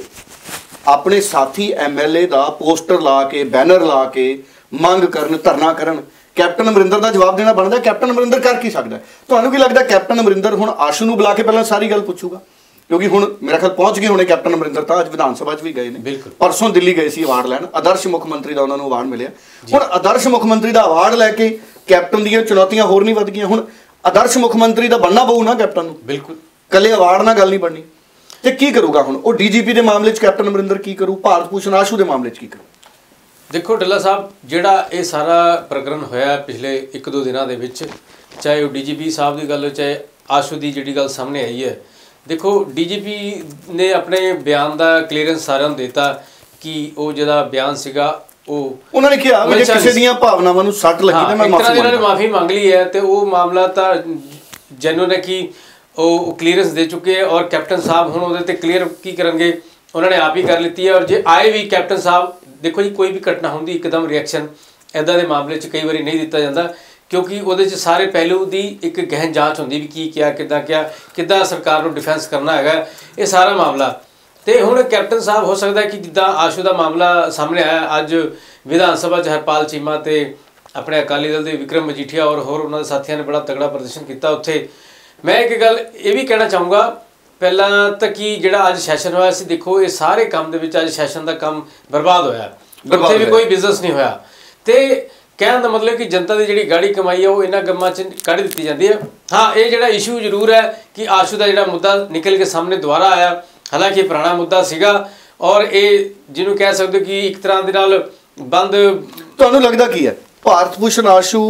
S1: ਆਪਣੇ ਸਾਥੀ MLA ਦਾ ਪੋਸਟਰ ਲਾ ਕੇ, ਬੈਨਰ ਲਾ ਕੇ ਮੰਗ ਕਰਨ, ਧਰਨਾ ਕਰਨ, ਕੈਪਟਨ ਅਮਰਿੰਦਰ ਦਾ ਜਵਾਬ ਦੇਣਾ ਬਣਦਾ। ਕੈਪਟਨ ਅਮਰਿੰਦਰ ਕਰ ਕੀ ਸਕਦਾ? ਤੁਹਾਨੂੰ ਕੀ ਲੱਗਦਾ ਕੈਪਟਨ ਅਮਰਿੰਦਰ ਹੁਣ ਆਸ਼ੂ ਨੂੰ ਬੁਲਾ ਕੇ ਪਹਿਲਾਂ ਸਾਰੀ ਗੱਲ ਪੁੱਛੂਗਾ? ਕਿਉਂਕਿ ਹੁਣ ਮੇਰਾ ਖਿਆਲ ਪਹੁੰਚ ਗਏ ਹੋਣੇ ਕੈਪਟਨ ਅਮਰਿੰਦਰ ਤਾਂ, ਅੱਜ ਵਿਧਾਨ ਸਭਾ 'ਚ ਵੀ ਗਏ ਨੇ, ਪਰਸੋਂ ਦਿੱਲੀ ਗਏ ਸੀ ਅਵਾਰਡ ਲੈਣ, ਆਦਰਸ਼ ਮੁੱਖ ਮੰਤਰੀ ਦਾ ਉਹਨਾਂ ਨੂੰ ਅਵਾਰਡ ਮਿਲਿਆ। ਹੁਣ ਆਦਰਸ਼ ਮੁੱਖ ਮੰਤਰੀ ਦਾ ਅਵਾਰਡ ਲੈ ਕੇ ਕੈਪਟਨ ਦੀਆਂ ਚੁਣੌਤੀਆਂ ਹੋਰ ਨਹੀਂ ਵੱਧ ਗਈਆਂ। ਹੁਣ ਆਦਰਸ਼ ਮੁੱਖ ਮੰਤਰੀ ਦਾ ਬਣਨਾ ਪਊ ਨਾ ਕੈਪਟਨ ਨੂੰ, ਬਿਲਕੁਲ ਕੱਲੇ ਅਵਾਰਡ ਨਾਲ ਗੱਲ ਨਹੀਂ ਬਣਨੀ। ਤੇ ਕੀ ਕਰੂਗਾ ਹੁਣ ਉਹ? DGP ਦੇ ਮਾਮਲੇ 'ਚ ਕੈਪਟਨ ਅਮਰਿੰਦਰ ਕੀ ਕਰੂ? ਭਾਰਤ ਭੂਸ਼ਣ ਆਸ਼ੂ ਦੇ ਮਾਮਲੇ 'ਚ ਕੀ ਕਰੂ?
S9: ਦੇਖੋ ਢਿੱਲਾ ਸਾਹਿਬ, ਜਿਹੜਾ ਇਹ ਸਾਰਾ ਪ੍ਰਕਰਨ ਹੋਇਆ ਪਿਛਲੇ 1-2 ਦਿਨਾਂ ਦੇ ਵਿੱਚ, ਚਾਹੇ ਉਹ DGP ਸਾਹਿਬ ਦੀ ਗੱਲ ਹੋ, ਚਾਹੇ ਆਸ਼ੂ ਦੀ ਜਿਹੜੀ ਗੱਲ ਸਾਹਮਣੇ ਆਈ ਹੈ, ਦੇਖੋ DGP ਨੇ ਆਪਣੇ ਬਿਆਨ ਦਾ ਕਲੀਅਰੈਂਸ ਸਾਰਿਆਂ ਨੂੰ ਦਿੱਤਾ ਕਿ ਉਹ ਜਿਹੜਾ ਬਿਆਨ ਸੀਗਾ ਉਹ ਉਹਨਾਂ ਨੇ ਕਿਹਾ ਵੀ ਜੇ ਕਿਸੇ ਦੀਆਂ ਭਾਵਨਾਵਾਂ ਨੂੰ ਸੱਟ ਲੱਗੀ ਤਾਂ ਮੈਂ ਮਾਫੀ ਮੰਗ ਲਈ ਹੈ, ਤੇ ਉਹ ਮਾਮਲਾ ਤਾਂ ਜੈਨੂਇਨ ਹੈ ਕਿ ਉਹ ਕਲੀਅਰੈਂਸ ਦੇ ਚੁੱਕੇ ਹੈ। ਔਰ ਕੈਪਟਨ ਸਾਹਿਬ ਹੁਣ ਉਹਦੇ ਤੇ ਕਲੀਅਰ ਕੀ ਕਰਨਗੇ, ਉਹਨਾਂ ਨੇ ਆਪ ਹੀ ਕਰ ਲਿੱਤੀ ਹੈ। ਔਰ ਜੇ ਆਏ ਵੀ ਕੈਪਟਨ ਸਾਹਿਬ, ਦੇਖੋ ਜੀ ਕੋਈ ਵੀ ਘਟਨਾ ਹੁੰਦੀ ਇੱਕਦਮ ਰਿਐਕਸ਼ਨ ਇੱਦਾਂ ਦੇ ਮਾਮਲੇ 'ਚ ਕਈ ਵਾਰੀ ਨਹੀਂ ਦਿੱਤਾ ਜਾਂਦਾ, ਕਿਉਂਕਿ ਉਹਦੇ 'ਚ ਸਾਰੇ ਪਹਿਲੂ ਦੀ ਇੱਕ ਗਹਿਨ ਜਾਂਚ ਹੁੰਦੀ ਵੀ ਕੀ ਕਿਹਾ, ਕਿੱਦਾਂ ਸਰਕਾਰ ਨੂੰ ਡਿਫੈਂਸ ਕਰਨਾ ਹੈਗਾ, ਇਹ ਸਾਰਾ ਮਾਮਲਾ। ਤੇ ਹੁਣ ਕੈਪਟਨ ਸਾਹਿਬ ਹੋ ਸਕਦਾ ਕਿ ਜਿੱਦਾਂ ਆਸ਼ੂ ਦਾ ਮਾਮਲਾ ਸਾਹਮਣੇ ਆਇਆ, ਅੱਜ ਵਿਧਾਨ ਸਭਾ 'ਚ ਹਰਪਾਲ ਚੀਮਾ ਤੇ ਆਪਣੇ ਅਕਾਲੀ ਦਲ ਦੇ ਵਿਕਰਮ ਮਜੀਠੀਆ ਔਰ ਹੋਰ ਉਹਨਾਂ ਦੇ ਸਾਥੀਆਂ ਨੇ ਬੜਾ ਤਗੜਾ ਪ੍ਰਦਰਸ਼ਨ ਕੀਤਾ ਉੱਥੇ। ਮੈਂ ਇੱਕ ਗੱਲ ਇਹ ਵੀ ਕਹਿਣਾ ਚਾਹੂੰਗਾ ਪਹਿਲਾਂ ਤਾਂ ਕਿ ਜਿਹੜਾ ਅੱਜ ਸੈਸ਼ਨ ਹੋਇਆ ਸੀ, ਦੇਖੋ ਇਹ ਸਾਰੇ ਕੰਮ ਦੇ ਵਿੱਚ ਅੱਜ ਸੈਸ਼ਨ ਦਾ ਕੰਮ ਬਰਬਾਦ ਹੋਇਆ, ਉੱਥੇ ਵੀ ਕੋਈ ਬਿਜ਼ਨਸ ਨਹੀਂ ਹੋਇਆ। ਤੇ ਕਹਿਣ ਦਾ ਮਤਲਬ ਕਿ ਜਨਤਾ ਦੀ ਜਿਹੜੀ ਗਾੜੀ ਕਮਾਈ ਹੈ ਉਹ ਇਹਨਾਂ ਕੰਮਾਂ 'ਚ ਕੱਢ ਦਿੱਤੀ ਜਾਂਦੀ ਹੈ। ਹਾਂ, ਇਹ ਜਿਹੜਾ ਇਸ਼ੂ ਜ਼ਰੂਰ ਹੈ ਕਿ ਆਸ਼ੂ ਦਾ ਜਿਹੜਾ ਮੁੱਦਾ ਨਿਕਲ ਕੇ ਸਾਹਮਣੇ ਦੁਬਾਰਾ ਆਇਆ, ਹਾਲਾਂਕਿ ਇਹ ਪੁਰਾਣਾ ਮੁੱਦਾ ਸੀਗਾ ਔਰ ਇਹ ਜਿਹਨੂੰ ਕਹਿ ਸਕਦੇ ਕਿ ਇੱਕ ਤਰ੍ਹਾਂ ਦੇ ਨਾਲ ਬੰਦ।
S1: ਤੁਹਾਨੂੰ ਲੱਗਦਾ ਕੀ ਹੈ ਭਾਰਤ ਭੂਸ਼ਣ ਆਸ਼ੂ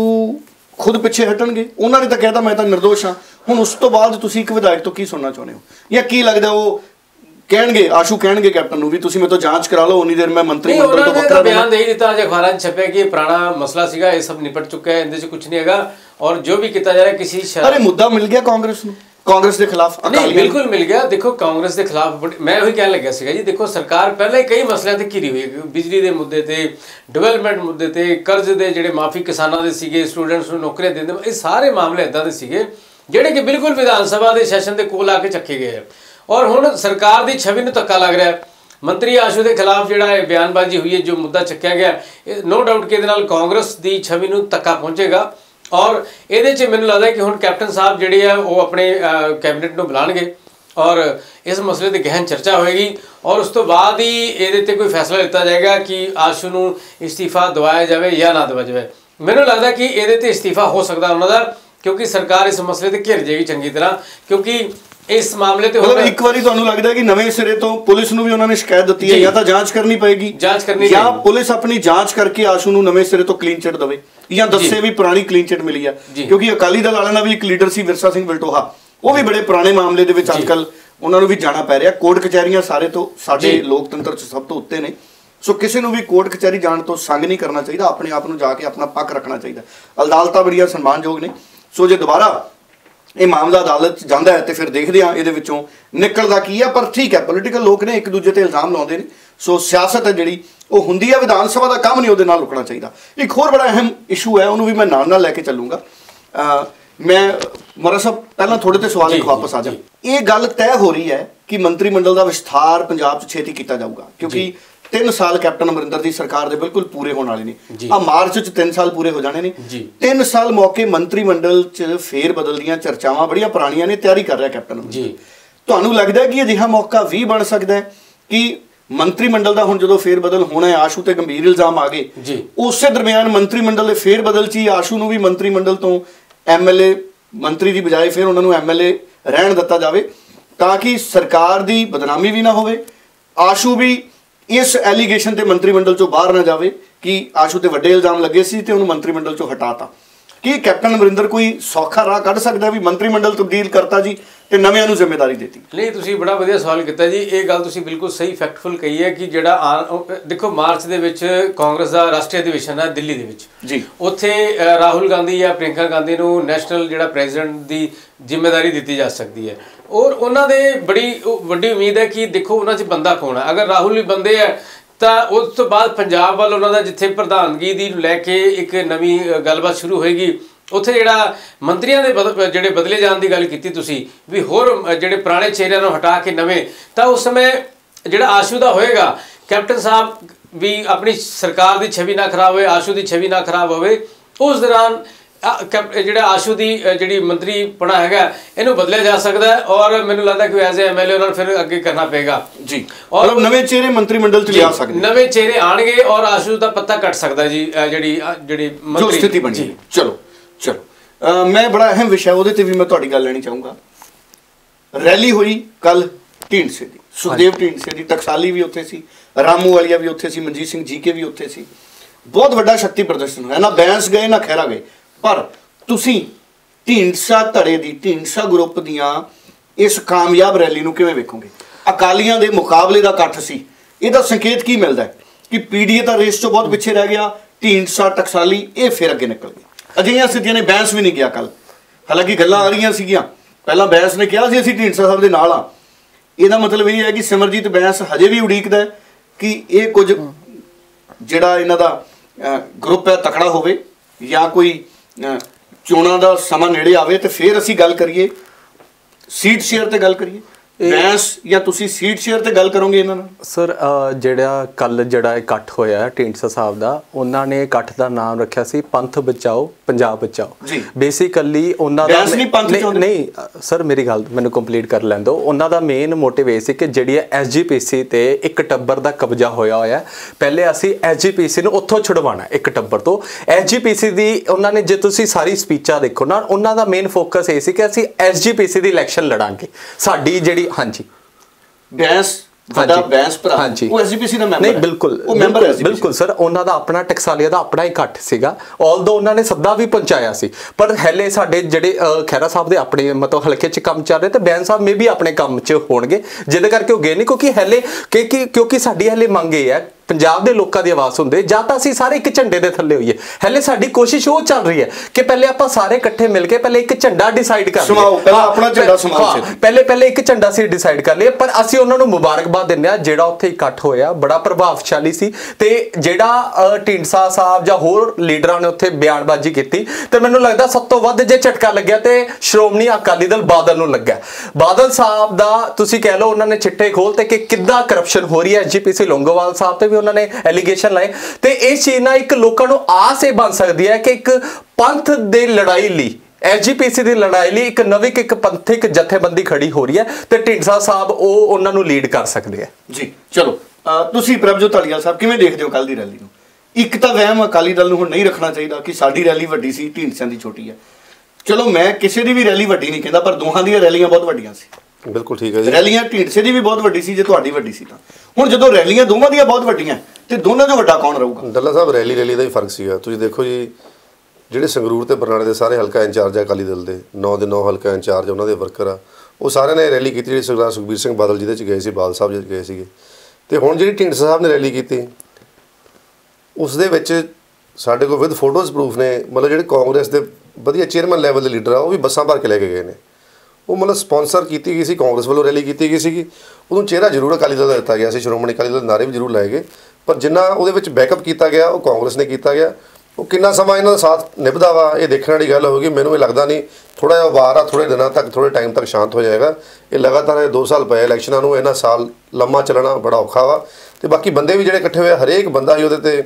S1: ਖੁਦ ਪਿੱਛੇ ਹਟਣਗੇ? ਉਹਨਾਂ ਨੇ ਤਾਂ ਕਹਿਤਾ ਮੈਂ ਤਾਂ ਨਿਰਦੋਸ਼ ਹਾਂ। ਹੁਣ ਉਸ ਤੋਂ ਬਾਅਦ ਤੁਸੀਂ ਇੱਕ ਵਿਧਾਇਕ ਤੋਂ ਕੀ ਸੁਣਨਾ ਚਾਹੁੰਦੇ ਹੋ, ਜਾਂ ਕੀ ਲੱਗਦਾ ਉਹ ਕਹਿਣਗੇ, ਆਸ਼ੂ ਕਹਿਣਗੇ ਕੈਪਟਨ ਨੂੰ ਵੀ ਤੁਸੀਂ ਮੇਰੇ ਤੋਂ ਜਾਂਚ ਕਰਾ ਲਓ, ਉਨੀ ਦੇਰ ਮੈਂ ਮੰਤਰੀ ਮੰਡਲ ਤੋਂ ਵੱਖਰਾ
S9: ਬਿਆਨ ਦੇ ਹੀ ਦਿੱਤਾ। ਅੱਜ ਅਖਬਾਰਾਂ 'ਚ ਛਪਿਆ ਕਿ ਇਹ ਪੁਰਾਣਾ ਮਸਲਾ ਸੀਗਾ, ਇਹ ਸਭ ਨਿਪਟ ਚੁੱਕਾ ਹੈ, ਇਹਦੇ 'ਚ ਕੁਝ ਨਹੀਂ ਹੈਗਾ ਔਰ ਜੋ ਵੀ ਕੀਤਾ ਜਾ ਰਿਹਾ ਕਿਸੇ
S1: ਅਰੇ ਮੁੱਦਾ ਮਿਲ ਗਿਆ ਕਾਂਗਰਸ ਨੂੰ, ਕਾਂਗਰਸ ਦੇ ਖਿਲਾਫ
S9: ਨਹੀਂ ਬਿਲਕੁਲ ਮਿਲ ਗਿਆ। ਦੇਖੋ ਕਾਂਗਰਸ ਦੇ ਖਿਲਾਫ ਮੈਂ ਉਹੀ ਕਹਿਣ ਲੱਗਿਆ ਸੀਗਾ ਜੀ, ਦੇਖੋ ਸਰਕਾਰ ਪਹਿਲਾਂ ਹੀ ਕਈ ਮਸਲਿਆਂ ਤੇ ਘਿਰੀ ਹੋਈ ਹੈ, ਬਿਜਲੀ ਦੇ ਮੁੱਦੇ ਤੇ, ਡਿਵੈਲਪਮੈਂਟ ਮੁੱਦੇ ਤੇ, ਕਰਜ਼ ਦੇ ਜਿਹੜੇ ਮਾਫੀ ਕਿਸਾਨਾਂ ਦੇ ਸੀਗੇ, ਸਟੂਡੈਂਟਸ ਨੂੰ ਨੌਕਰੀਆਂ ਦਿੰਦੇ, ਇਹ ਸਾਰੇ ਮਾਮਲੇ ਇੱਦਾਂ ਦੇ ਸੀਗੇ ਜਿਹੜੇ ਕਿ ਬਿਲਕੁਲ ਵਿਧਾਨ ਸਭਾ ਦੇ ਸੈਸ਼ਨ ਦੇ ਕੋਲ ਆ ਕੇ ਚੱਕੇ ਗਏ। ਔਰ ਹੁਣ ਸਰਕਾਰ ਦੀ ਛਵੀ ਨੂੰ ਧੱਕਾ ਲੱਗ ਰਿਹਾ। ਮੰਤਰੀ ਆਸ਼ੂ ਦੇ ਖਿਲਾਫ ਜਿਹੜਾ ਇਹ ਬਿਆਨਬਾਜ਼ੀ ਹੋਈ ਹੈ, ਜੋ ਮੁੱਦਾ ਚੱਕਿਆ ਗਿਆ, ਨੋ ਡਾਊਟ ਕਿ ਇਹਦੇ ਨਾਲ ਕਾਂਗਰਸ ਦੀ ਛਵੀ ਨੂੰ ਧੱਕਾ ਪਹੁੰਚੇਗਾ। ਔਰ ਇਹਦੇ 'ਚ ਮੈਨੂੰ ਲੱਗਦਾ ਕਿ ਹੁਣ ਕੈਪਟਨ ਸਾਹਿਬ ਜਿਹੜੇ ਆ ਉਹ ਆਪਣੇ ਕੈਬਨਿਟ ਨੂੰ ਬੁਲਾਉਣਗੇ ਔਰ ਇਸ ਮਸਲੇ 'ਤੇ ਗਹਿਨ ਚਰਚਾ ਹੋਏਗੀ ਔਰ ਉਸ ਤੋਂ ਬਾਅਦ ਹੀ ਇਹਦੇ 'ਤੇ ਕੋਈ ਫੈਸਲਾ ਲਿੱਤਾ ਜਾਏਗਾ ਕਿ ਆਸ਼ੂ ਨੂੰ ਇਸਤੀਫਾ ਦਵਾਇਆ ਜਾਵੇ ਜਾਂ ਨਾ ਦਵਾਇਆ ਜਾਵੇ। ਮੈਨੂੰ ਲੱਗਦਾ ਕਿ ਇਹਦੇ 'ਤੇ ਇਸਤੀਫਾ ਹੋ ਸਕਦਾ ਉਹਨਾਂ ਦਾ, ਕਿਉਂਕਿ ਸਰਕਾਰ ਇਸ ਮਸਲੇ 'ਤੇ ਘਿਰ ਜਾਏਗੀ ਚੰਗੀ ਤਰ੍ਹਾਂ, ਕਿਉਂਕਿ ਇਸ ਮਾਮਲੇ ਤੇ
S1: ਮਤਲਬ ਇੱਕ ਵਾਰੀ ਤੁਹਾਨੂੰ ਲੱਗਦਾ ਕਿ ਨਵੇਂ ਸਿਰੇ ਤੋਂ ਪੁਲਿਸ ਨੂੰ ਵੀ ਉਹਨਾਂ ਨੇ ਸ਼ਿਕਾਇਤ ਦਿੱਤੀ ਹੈ, ਜਾਂ ਤਾਂ ਜਾਂਚ ਕਰਨੀ ਪਏਗੀ, ਜਾਂ ਪੁਲਿਸ ਆਪਣੀ ਜਾਂਚ ਕਰਕੇ ਆਸ਼ੂ ਨੂੰ ਨਵੇਂ ਸਿਰੇ ਤੋਂ ਕਲੀਨ ਚਿਟ ਦੇਵੇ, ਜਾਂ ਦੱਸੇ ਵੀ ਪੁਰਾਣੀ ਕਲੀਨ ਚਿਟ ਮਿਲੀ ਆ। ਕਿਉਂਕਿ ਅਕਾਲੀ ਦਲ ਵਾਲਿਆਂ ਦਾ ਵੀ ਇੱਕ ਲੀਡਰ ਸੀ ਵਿਰਸਾ ਸਿੰਘ ਵਲਟੋਹਾ, ਉਹ ਵੀ ਬੜੇ ਪੁਰਾਣੇ ਮਾਮਲੇ ਦੇ ਵਿੱਚ ਅੱਜਕੱਲ ਉਹਨਾਂ ਨੂੰ ਵੀ ਜਾਣਾ ਪੈ ਰਿਹਾ। ਕੋਰਟ ਕਚਹਿਰੀਆਂ ਸਾਰੇ ਤੋਂ ਸਾਡੇ ਲੋਕਤੰਤਰ 'ਚ ਸਭ ਤੋਂ ਉੱਤੇ ਨੇ, ਸੋ ਕਿਸੇ ਨੂੰ ਵੀ ਕੋਰਟ ਕਚਹਿਰੀ ਜਾਣ ਤੋਂ ਸੰਗ ਨਹੀਂ ਕਰਨਾ ਚਾਹੀਦਾ, ਆਪਣੇ ਆਪ ਨੂੰ ਜਾ ਕੇ ਆਪਣਾ ਪੱਖ ਰੱਖਣਾ ਚਾਹੀਦਾ। ਅਦਾਲਤਾਂ ਬੜੀਆਂ ਸਨਮਾਨਯੋਗ ਨੇ। ਸੋ ਜੇ ਦੁਬਾਰਾ ਇਹ ਮਾਮਲਾ ਅਦਾਲਤ 'ਚ ਜਾਂਦਾ ਹੈ ਤੇ ਫਿਰ ਦੇਖਦੇ ਹਾਂ ਇਹਦੇ ਵਿੱਚੋਂ ਨਿਕਲਦਾ ਕੀ ਹੈ। ਪਰ ਠੀਕ ਹੈ, ਪੋਲੀਟੀਕਲ ਲੋਕ ਨੇ, ਇੱਕ ਦੂਜੇ ਤੇ ਇਲਜ਼ਾਮ ਲਾਉਂਦੇ ਨੇ, ਸੋ ਸਿਆਸਤ ਹੈ ਜਿਹੜੀ ਉਹ ਹੁੰਦੀ ਹੈ, ਵਿਧਾਨ ਸਭਾ ਦਾ ਕੰਮ ਨਹੀਂ ਉਹਦੇ ਨਾਲ ਰੁਕਣਾ ਚਾਹੀਦਾ। ਇੱਕ ਹੋਰ ਬੜਾ ਅਹਿਮ ਇਸ਼ੂ ਹੈ, ਉਹਨੂੰ ਵੀ ਮੈਂ ਨਾਲ ਲੈ ਕੇ ਚੱਲੂੰਗਾ। ਮੈਂ ਮੋਰਾ ਸਾਹਿਬ ਪਹਿਲਾਂ ਥੋੜੇ ਤੇ ਸਵਾਲ ਇੱਕ ਵਾਪਸ ਆ ਜਾ। ਇਹ ਗੱਲ ਤੈਅ ਹੋ ਰਹੀ ਹੈ ਕਿ ਮੰਤਰੀ ਮੰਡਲ ਦਾ ਵਿਸਥਾਰ ਪੰਜਾਬ 'ਚ ਛੇਤੀ ਕੀਤਾ ਜਾਊਗਾ, ਕਿਉਂਕਿ 3 ਸਾਲ ਕੈਪਟਨ ਅਮਰਿੰਦਰ ਦੀ ਸਰਕਾਰ ਦੇ ਬਿਲਕੁਲ ਪੂਰੇ ਹੋਣ ਵਾਲੇ ਨੇ। ਆ ਮਾਰਚ 'ਚ 3 ਸਾਲ ਪੂਰੇ ਹੋ ਜਾਣੇ ਨੇ। 3 ਸਾਲ ਮੌਕੇ ਮੰਤਰੀ ਮੰਡਲ 'ਚ ਫੇਰ ਬਦਲ ਦੀਆਂ ਚਰਚਾਵਾਂ ਬੜੀਆਂ ਪੁਰਾਣੀਆਂ ਨੇ, ਤਿਆਰੀ ਕਰ ਰਿਹਾ ਕੈਪਟਨ ਅਮਰਿੰਦਰ। ਤੁਹਾਨੂੰ ਲੱਗਦਾ ਕਿ ਅਜਿਹਾ ਮੌਕਾ ਵੀ ਬਣ ਸਕਦਾ ਹੈ ਕਿ ਮੰਤਰੀ ਮੰਡਲ ਦਾ ਹੁਣ ਜਦੋਂ ਫੇਰ ਬਦਲ ਹੋਣਾ ਹੈ, ਆਸ਼ੂ ਤੇ ਗੰਭੀਰ ਇਲਜ਼ਾਮ ਆ ਗਏ ਜੀ, ਉਸੇ ਦਰਮਿਆਨ ਮੰਤਰੀ ਮੰਡਲ ਦੇ ਫੇਰ ਬਦਲ 'ਚ ਹੀ ਆਸ਼ੂ ਨੂੰ ਵੀ ਮੰਤਰੀ ਮੰਡਲ ਤੋਂ MLA ਮੰਤਰੀ ਦੀ ਬਜਾਏ ਫਿਰ ਉਹਨਾਂ ਨੂੰ MLA ਰਹਿਣ ਦਿੱਤਾ ਜਾਵੇ ਤਾਂ ਕਿ ਸਰਕਾਰ ਦੀ ਬਦਨਾਮੀ ਵੀ ਨਾ ਹੋਵੇ, ਆਸ਼ੂ ਵੀ ਇਸ ਐਲੀਗੇਸ਼ਨ ਤੇ ਮੰਤਰੀ ਮੰਡਲ ਚੋਂ ਬਾਹਰ ਨਾ ਜਾਵੇ ਕਿ ਆਸ਼ੂ ਤੇ ਵੱਡੇ ਇਲਜ਼ਾਮ ਲੱਗੇ ਸੀ ਤੇ ਉਹਨੂੰ ਮੰਤਰੀ ਮੰਡਲ ਚੋਂ ਹਟਾਤਾ। ਕੀ ਕੈਪਟਨ ਅਮਰਿੰਦਰ ਕੋਈ ਸੌਖਾ ਰਾਹ ਕੱਢ ਸਕਦਾ ਵੀ ਮੰਤਰੀ ਮੰਡਲ ਤਬਦੀਲ ਕਰਤਾ ਜੀ ਤੇ ਨਵਿਆਂ ਨੂੰ ਜ਼ਿੰਮੇਵਾਰੀ ਦਿੱਤੀ?
S9: ਨਹੀਂ, ਤੁਸੀਂ ਬੜਾ ਵਧੀਆ ਸਵਾਲ ਕੀਤਾ ਜੀ। ਇਹ ਗੱਲ ਤੁਸੀਂ ਬਿਲਕੁਲ ਸਹੀ ਫੈਕਟਫੁਲ ਕਹੀ ਹੈ ਕਿ ਜਿਹੜਾ ਦੇਖੋ ਮਾਰਚ ਦੇ ਵਿੱਚ ਕਾਂਗਰਸ ਦਾ ਰਾਸ਼ਟਰੀ ਅਧਿਵੇਸ਼ਨ ਹੈ ਦਿੱਲੀ ਦੇ ਵਿੱਚ ਜੀ, ਉੱਥੇ ਰਾਹੁਲ ਗਾਂਧੀ ਜਾਂ ਪ੍ਰਿੰਕਾ ਗਾਂਧੀ ਨੂੰ ਨੈਸ਼ਨਲ ਜਿਹੜਾ ਪ੍ਰੈਜ਼ੀਡੈਂਟ ਦੀ ਜ਼ਿੰਮੇਵਾਰੀ ਦਿੱਤੀ ਜਾ ਸਕਦੀ ਹੈ ਔਰ ਉਹਨਾਂ ਦੇ ਬੜੀ ਵੱਡੀ ਉਮੀਦ ਹੈ ਕਿ ਦੇਖੋ ਉਹਨਾਂ 'ਚ ਬੰਦਾ ਕੌਣ ਹੈ। ਅਗਰ ਰਾਹੁਲ ਵੀ ਬੰਦੇ ਹੈ ਤਾਂ ਉਸ ਤੋਂ ਬਾਅਦ ਪੰਜਾਬ ਵੱਲ ਉਹਨਾਂ ਦਾ ਜਿੱਥੇ ਪ੍ਰਧਾਨਗੀ ਦੀ ਲੈ ਕੇ ਇੱਕ ਨਵੀਂ ਗੱਲਬਾਤ ਸ਼ੁਰੂ ਹੋਏਗੀ, ਉੱਥੇ ਜਿਹੜਾ ਮੰਤਰੀਆਂ ਦੇ ਜਿਹੜੇ ਬਦਲੇ ਜਾਣ ਦੀ ਗੱਲ ਕੀਤੀ ਤੁਸੀਂ ਵੀ ਹੋਰ ਜਿਹੜੇ ਪੁਰਾਣੇ ਚਿਹਰਿਆਂ ਨੂੰ ਹਟਾ ਕੇ ਨਵੇਂ, ਤਾਂ ਉਸ ਸਮੇਂ ਜਿਹੜਾ ਆਸ਼ੂ ਦਾ ਹੋਏਗਾ ਕੈਪਟਨ ਸਾਹਿਬ ਵੀ ਆਪਣੀ ਸਰਕਾਰ ਦੀ ਛਵੀ ਨਾ ਖਰਾਬ ਹੋਵੇ, ਆਸ਼ੂ ਦੀ ਛਵੀ ਨਾ ਖਰਾਬ ਹੋਵੇ, ਉਸ ਦੌਰਾਨ ਜਿਹੜਾ ਆਸ਼ੂ ਦੀ ਜਿਹੜੀ ਮੰਤਰੀ ਪਣਾ ਹੈਗਾ ਇਹਨੂੰ ਬਦਲਿਆ ਜਾ ਸਕਦਾ ਹੈ ਔਰ ਮੈਨੂੰ ਲੱਗਦਾ ਕਿ ਐਜ਼ MLA ਉਹਨਾਂ ਨੂੰ ਫਿਰ ਅੱਗੇ ਕਰਨਾ ਪਏਗਾ ਜੀ ਔਰ ਨਵੇਂ ਚਿਹਰੇ ਮੰਤਰੀ ਮੰਡਲ 'ਚ ਲਿਆ ਸਕਦੇ, ਨਵੇਂ ਚਿਹਰੇ ਆਣਗੇ ਔਰ ਆਸ਼ੂ ਦਾ ਪੱਤਾ ਕੱਟ ਸਕਦਾ ਜੀ ਜਿਹੜੀ ਮੰਤਰੀ ਸਥਿਤੀ ਬਣੀ। ਚਲੋ ਮੈਂ ਬੜਾ ਅਹਿਮ ਵਿਸ਼ਾ ਉਹਦੇ ਤੇ ਵੀ ਮੈਂ ਤੁਹਾਡੀ ਗੱਲ ਲੈਣੀ ਚਾਹੂੰਗਾ। ਰੈਲੀ ਹੋਈ ਕੱਲ ਢੀਂਡਸੇ ਦੀ, ਸੁਖਦੇਵ ਢੀਂਡਸੇ ਦੀ, ਟਕਸਾਲੀ ਵੀ ਉੱਥੇ ਸੀ, ਰਾਮੂ ਵਾਲੀਆ ਵੀ ਉੱਥੇ ਸੀ, ਮਨਜੀਤ ਸਿੰਘ ਜੀਕੇ ਵੀ ਉੱਥੇ ਸੀ, ਬਹੁਤ ਵੱਡਾ ਸ਼ਕਤੀ ਪ੍ਰਦਰਸ਼ਨ ਹੋਇਆ, ਨਾ ਬੈਂਸ ਗਏ ਨਾ ਖਹਿਰਾ ਗਏ। ਪਰ ਤੁਸੀਂ ਢੀਂਡਸਾ ਧੜੇ ਦੀ, ਢੀਂਡਸਾ ਗਰੁੱਪ ਦੀਆਂ ਇਸ ਕਾਮਯਾਬ ਰੈਲੀ ਨੂੰ ਕਿਵੇਂ ਵੇਖੋਗੇ? ਅਕਾਲੀਆਂ ਦੇ ਮੁਕਾਬਲੇ ਦਾ ਇਕੱਠ ਸੀ, ਇਹਦਾ ਸੰਕੇਤ ਕੀ ਮਿਲਦਾ ਹੈ ਕਿ PDA ਤਾਂ ਰੇਸ 'ਚੋਂ ਬਹੁਤ ਪਿੱਛੇ ਰਹਿ ਗਿਆ, ਢੀਂਡਸਾ ਟਕਸਾਲੀ ਇਹ ਫਿਰ ਅੱਗੇ ਨਿਕਲ ਗਏ। ਅਜਿਹੀਆਂ ਸਥਿਤੀਆਂ ਨੇ ਬੈਂਸ ਵੀ ਨਹੀਂ ਗਿਆ ਕੱਲ, ਹਾਲਾਂਕਿ ਗੱਲਾਂ ਆ ਰਹੀਆਂ ਸੀਗੀਆਂ, ਪਹਿਲਾਂ ਬੈਂਸ ਨੇ ਕਿਹਾ ਸੀ ਅਸੀਂ ਢੀਂਡਸਾ ਸਾਹਿਬ ਦੇ ਨਾਲ ਆ। ਇਹਦਾ ਮਤਲਬ ਇਹ ਹੈ ਕਿ ਸਿਮਰਜੀਤ ਬੈਂਸ ਹਜੇ ਵੀ ਉਡੀਕਦਾ ਕਿ ਇਹ ਕੁਝ ਜਿਹੜਾ ਇਹਨਾਂ ਦਾ ਗਰੁੱਪ ਹੈ ਤਕੜਾ ਹੋਵੇ ਜਾਂ ਕੋਈ ਚੋਣਾਂ ਦਾ ਸਮਾਂ ਨੇੜੇ ਆਵੇ ਤੇ ਫਿਰ ਅਸੀਂ ਗੱਲ ਕਰੀਏ, ਸੀਟ ਸ਼ੇਅਰ ਤੇ ਗੱਲ ਕਰੀਏ। ਬੈਂਸ ਜਾਂ ਤੁਸੀਂ ਸੀਟ ਸ਼ੇਅਰ ਤੇ ਗੱਲ ਕਰੋਗੇ ਇਹਨਾਂ ਨਾਲ? ਸਰ
S2: ਜਿਹੜਾ ਕੱਲ ਜਿਹੜਾ ਇਕੱਠ ਹੋਇਆ ਢੀਂਡਸਾ ਸਾਹਿਬ ਦਾ, ਉਹਨਾਂ ਨੇ ਇਕੱਠ ਦਾ ਨਾਮ ਰੱਖਿਆ ਸੀ ਪੰਥ ਬਚਾਓ ਪੰਜਾਬ ਬਚਾਓ। ਬੇਸਿਕਲੀ ਉਹਨਾਂ ਦਾ ਨਹੀਂ ਸਰ, ਮੇਰੀ ਗੱਲ ਮੈਨੂੰ ਕੰਪਲੀਟ ਕਰ ਲੈਣ ਦਿਓ। ਉਹਨਾਂ ਦਾ ਮੇਨ ਮੋਟਿਵ ਇਹ ਸੀ ਕਿ ਜਿਹੜੀ SGPC ਤੇ ਇੱਕ ਟੱਬਰ ਦਾ ਕਬਜ਼ਾ ਹੋਇਆ ਪਹਿਲੇ ਅਸੀਂ SGPC ਨੂੰ ਉੱਥੋਂ ਛੁਡਵਾਉਣਾ ਇੱਕ ਟੱਬਰ ਤੋਂ। SGPC ਦੀ ਉਹਨਾਂ ਨੇ, ਜੇ ਤੁਸੀਂ ਸਾਰੀ ਸਪੀਚਾਂ ਦੇਖੋ ਨਾ, ਉਹਨਾਂ ਦਾ ਮੇਨ ਫੋਕਸ ਇਹ ਸੀ ਕਿ ਅਸੀਂ SGPC ਦੀ ਇਲੈਕਸ਼ਨ ਲੜਾਂਗੇ। ਸਾਡੀ ਜਿਹੜੀ ਹਾਂਜੀ ਬੈਂਸ ਭਰਾ ਉਹ SGPC ਦਾ ਮੈਂਬਰ ਨਹੀਂ, ਬਿਲਕੁਲ ਉਹ ਮੈਂਬਰ ਹੈ, ਬਿਲਕੁਲ ਸਰ। ਉਹਨਾਂ ਦਾ ਆਪਣਾ ਟਕਸਾਲੀਆ ਦਾ ਆਪਣਾ ਇਕੱਠ ਸੀਗਾ, ਆਲਦੋ ਉਹਨਾਂ ਨੇ ਸੱਦਾ ਵੀ ਪਹੁੰਚਾਇਆ ਸੀ, ਪਰ ਹਲੇ ਸਾਡੇ ਜਿਹੜੇ ਖਹਿਰਾ ਸਾਹਿਬ ਦੇ ਆਪਣੇ ਮਤਲਬ ਹਲਕੇ 'ਚ ਕੰਮ ਚੱਲ ਰਹੇ ਤੇ ਬੈਂਸ ਸਾਹਿਬ ਮੇ ਵੀ ਆਪਣੇ ਕੰਮ 'ਚ ਹੋਣਗੇ, ਜਿਹਦੇ ਕਰਕੇ ਉਹ ਗਏ ਨਹੀਂ। ਕਿਉਂਕਿ ਹਲੇ ਕਿਉਂਕਿ ਸਾਡੀ ਹਲੇ ਮੰਗ ਇਹ ਹੈ, ਪੰਜਾਬ ਦੇ ਲੋਕਾਂ ਦੀ ਆਵਾਜ਼ ਹੁੰਦੇ ਜਾਂ ਤਾਂ ਅਸੀਂ ਸਾਰੇ ਇੱਕ ਝੰਡੇ ਦੇ ਥੱਲੇ ਹੋਈਏ। ਹਲੇ ਸਾਡੀ ਕੋਸ਼ਿਸ਼ ਉਹ ਚੱਲ ਰਹੀ ਹੈ ਕਿ ਪਹਿਲੇ ਆਪਾਂ ਸਾਰੇ ਇਕੱਠੇ ਮਿਲ ਕੇ ਪਹਿਲੇ ਇੱਕ ਝੰਡਾ ਡਿਸਾਈਡ ਕਰ ਲਈਏ, ਆਪਣਾ ਝੰਡਾ ਸਮਾਓ, ਪਹਿਲੇ ਇੱਕ ਝੰਡਾ ਸੀ ਡਿਸਾਈਡ ਕਰ ਲਈਏ। ਪਰ ਅਸੀਂ ਉਹਨਾਂ ਨੂੰ ਮੁਬਾਰਕਬਾਦ ਦਿੰਦੇ ਹਾਂ, ਜਿਹੜਾ ਉੱਥੇ ਇਕੱਠ ਹੋਇਆ ਬੜਾ ਪ੍ਰਭਾਵਸ਼ਾਲੀ ਸੀ ਤੇ ਜਿਹੜਾ ਢੀਂਡਸਾ ਸਾਹਿਬ ਜਾਂ ਹੋਰ ਲੀਡਰਾਂ ਨੇ ਉੱਥੇ ਬਿਆਨਬਾਜ਼ੀ ਕੀਤੀ ਤੇ ਮੈਨੂੰ ਲੱਗਦਾ ਸਭ ਤੋਂ ਵੱਧ ਜੇ ਝਟਕਾ ਲੱਗਿਆ ਤੇ ਸ਼੍ਰੋਮਣੀ ਅਕਾਲੀ ਦਲ ਬਾਦਲ ਨੂੰ ਲੱਗਾ। ਬਾਦਲ ਸਾਹਿਬ ਦਾ ਤੁਸੀਂ ਕਹਿ ਲਓ, ਉਹਨਾਂ ਨੇ ਚਿੱਟੇ ਖੋਲ੍ਹਤੇ ਕਿ ਕਿੱਦਾਂ ਕਰਪਸ਼ਨ ਹੋ ਰਹੀ ਹੈ। SGPC ਲੌਂਗੋਵਾਲ ਸਾਹਿਬ ਤੇ ਵੀ ਉਹਨਾਂ ਨੇ ਐਲੀਗੇਸ਼ਨ ਲਾਏ ਤੇ ਇਸ ਚੀਜ਼ ਨਾਲ ਇੱਕ ਲੋਕਾਂ ਨੂੰ ਆਸ ਇਹ ਬਣ ਸਕਦੀ ਹੈ ਕਿ ਇੱਕ ਪੰਥ ਦੇ ਲੜਾਈ ਲਈ, SGPC ਦੀ ਲੜਾਈ ਲਈ ਇੱਕ ਨਵੀਂ ਇੱਕ ਪੰਥਕ ਜਥੇਬੰਦੀ ਖੜੀ ਹੋ ਰਹੀ ਹੈ ਤੇ ਢੀਂਡਸਾ ਸਾਹਿਬ ਉਹ ਉਹਨਾਂ ਨੂੰ ਲੀਡ ਕਰ ਸਕਦੇ ਆ ਜੀ। ਚਲੋ ਤੁਸੀਂ ਪ੍ਰਭਜੋਤ ਧਾਲੀਵਾਲ ਸਾਹਿਬ ਕਿਵੇਂ ਦੇਖਦੇ ਹੋ ਕੱਲ ਦੀ ਰੈਲੀ ਨੂੰ? ਇੱਕ ਤਾਂ ਵਹਿਮ ਅਕਾਲੀ ਦਲ ਨੂੰ ਹੁਣ ਨਹੀਂ ਰੱਖਣਾ ਚਾਹੀਦਾ ਕਿ ਸਾਡੀ ਰੈਲੀ ਵੱਡੀ ਸੀ, ਢੀਂਡਸਿਆਂ ਦੀ ਛੋਟੀ ਹੈ। ਚਲੋ ਮੈਂ ਕਿਸੇ ਦੀ ਵੀ ਰੈਲੀ ਵੱਡੀ ਨਹੀਂ ਕਹਿੰਦਾ, ਪਰ ਦੋਹਾਂ ਦੀਆਂ ਰੈਲੀਆਂ ਬਹੁਤ ਵੱਡੀਆਂ ਸੀ। ਬਿਲਕੁਲ ਠੀਕ ਹੈ ਜੀ। ਰੈਲੀਆਂ ਢੀਂਡਸੇ ਦੀ ਵੀ ਬਹੁਤ ਵੱਡੀ ਸੀ, ਜੇ ਤੁਹਾਡੀ ਵੱਡੀ ਸੀ ਤਾਂ। ਹੁਣ ਜਦੋਂ ਰੈਲੀਆਂ ਦੋਵਾਂ ਦੀਆਂ ਬਹੁਤ ਵੱਡੀਆਂ ਤੇ ਦੋਨਾਂ ਤੋਂ ਵੱਡਾ ਕੌਣ ਰਹੂਗਾ? ਡੱਲਾ ਸਾਹਿਬ, ਰੈਲੀ ਦਾ ਹੀ ਫਰਕ ਸੀਗਾ। ਤੁਸੀਂ ਦੇਖੋ ਜੀ, ਜਿਹੜੇ ਸੰਗਰੂਰ ਤੇ ਬਰਨਾਲੇ ਦੇ ਸਾਰੇ ਹਲਕਾ ਇੰਚਾਰਜ ਆ ਅਕਾਲੀ ਦਲ ਦੇ, 9 ਦੇ 9 ਹਲਕਾ ਇੰਚਾਰਜ ਉਹਨਾਂ ਦੇ ਵਰਕਰ ਆ, ਉਹ ਸਾਰਿਆਂ ਨੇ ਰੈਲੀ ਕੀਤੀ। ਜਿਹੜੀ ਸਰਦਾਰ ਸੁਖਬੀਰ ਸਿੰਘ ਬਾਦਲ ਜਿਹਦੇ 'ਚ ਗਏ ਸੀ, ਬਾਦਲ ਸਾਹਿਬ ਜਿਹਦੇ 'ਚ ਗਏ ਸੀਗੇ। ਤੇ ਹੁਣ ਜਿਹੜੀ ਢੀਂਡਸਾ ਸਾਹਿਬ ਨੇ ਰੈਲੀ ਕੀਤੀ, ਉਸ ਦੇ ਵਿੱਚ ਸਾਡੇ ਕੋਲ ਵਿਦ ਫੋਟੋਜ਼ ਪ੍ਰੂਫ ਨੇ, ਮਤਲਬ ਜਿਹੜੇ ਕਾਂਗਰਸ ਦੇ ਵਧੀਆ ਚੇਅਰਮੈਨ ਲੈਵਲ ਦੇ ਲੀਡਰ ਆ, ਉਹ ਵੀ ਬੱਸਾਂ ਭਰ ਕੇ ਲੈ ਕੇ ਗਏ ਨੇ। ਉਹ ਮਤਲਬ ਸਪਾਂਸਰ ਕੀਤੀ ਗਈ ਸੀ, ਕਾਂਗਰਸ ਵੱਲੋਂ ਰੈਲੀ ਕੀਤੀ ਗਈ ਸੀਗੀ। ਉਹਨੂੰ ਚਿਹਰਾ ਜ਼ਰੂਰ ਅਕਾਲੀ ਦਲ ਦਾ ਦਿੱਤਾ ਗਿਆ ਸੀ, ਸ਼੍ਰੋਮਣੀ ਅਕਾਲੀ ਦਲ ਦੇ ਨਾਅਰੇ ਵੀ ਜ਼ਰੂਰ ਲਾਏ ਗਏ, ਪਰ ਜਿੰਨਾ ਉਹਦੇ ਵਿੱਚ ਬੈਕਅਪ ਕੀਤਾ ਗਿਆ ਉਹ ਕਾਂਗਰਸ ਨੇ ਕੀਤਾ ਗਿਆ। ਉਹ ਕਿੰਨਾ ਸਮਾਂ ਇਹਨਾਂ ਦਾ ਸਾਥ ਨਿਭਦਾ ਵਾ, ਇਹ ਦੇਖਣ ਵਾਲੀ ਗੱਲ ਹੋਊਗੀ। ਮੈਨੂੰ ਇਹ ਲੱਗਦਾ ਨਹੀਂ ਥੋੜ੍ਹਾ ਜਿਹਾ ਵਾਰ ਆ, ਥੋੜ੍ਹੇ ਦਿਨਾਂ ਤੱਕ, ਥੋੜ੍ਹੇ ਟਾਈਮ ਤੱਕ ਸ਼ਾਂਤ ਹੋ ਜਾਏਗਾ। ਇਹ ਲਗਾਤਾਰ 2 ਸਾਲ ਪਏ ਇਲੈਕਸ਼ਨਾਂ ਨੂੰ, ਇਹਨਾਂ ਸਾਲ ਲੰਮਾ ਚੱਲਣਾ ਬੜਾ ਔਖਾ ਵਾ। ਤੇ ਬਾਕੀ ਬੰਦੇ ਵੀ ਜਿਹੜੇ ਇਕੱਠੇ ਹੋਏ, ਹਰੇਕ ਬੰਦਾ ਹੀ ਉਹਦੇ ਤੇ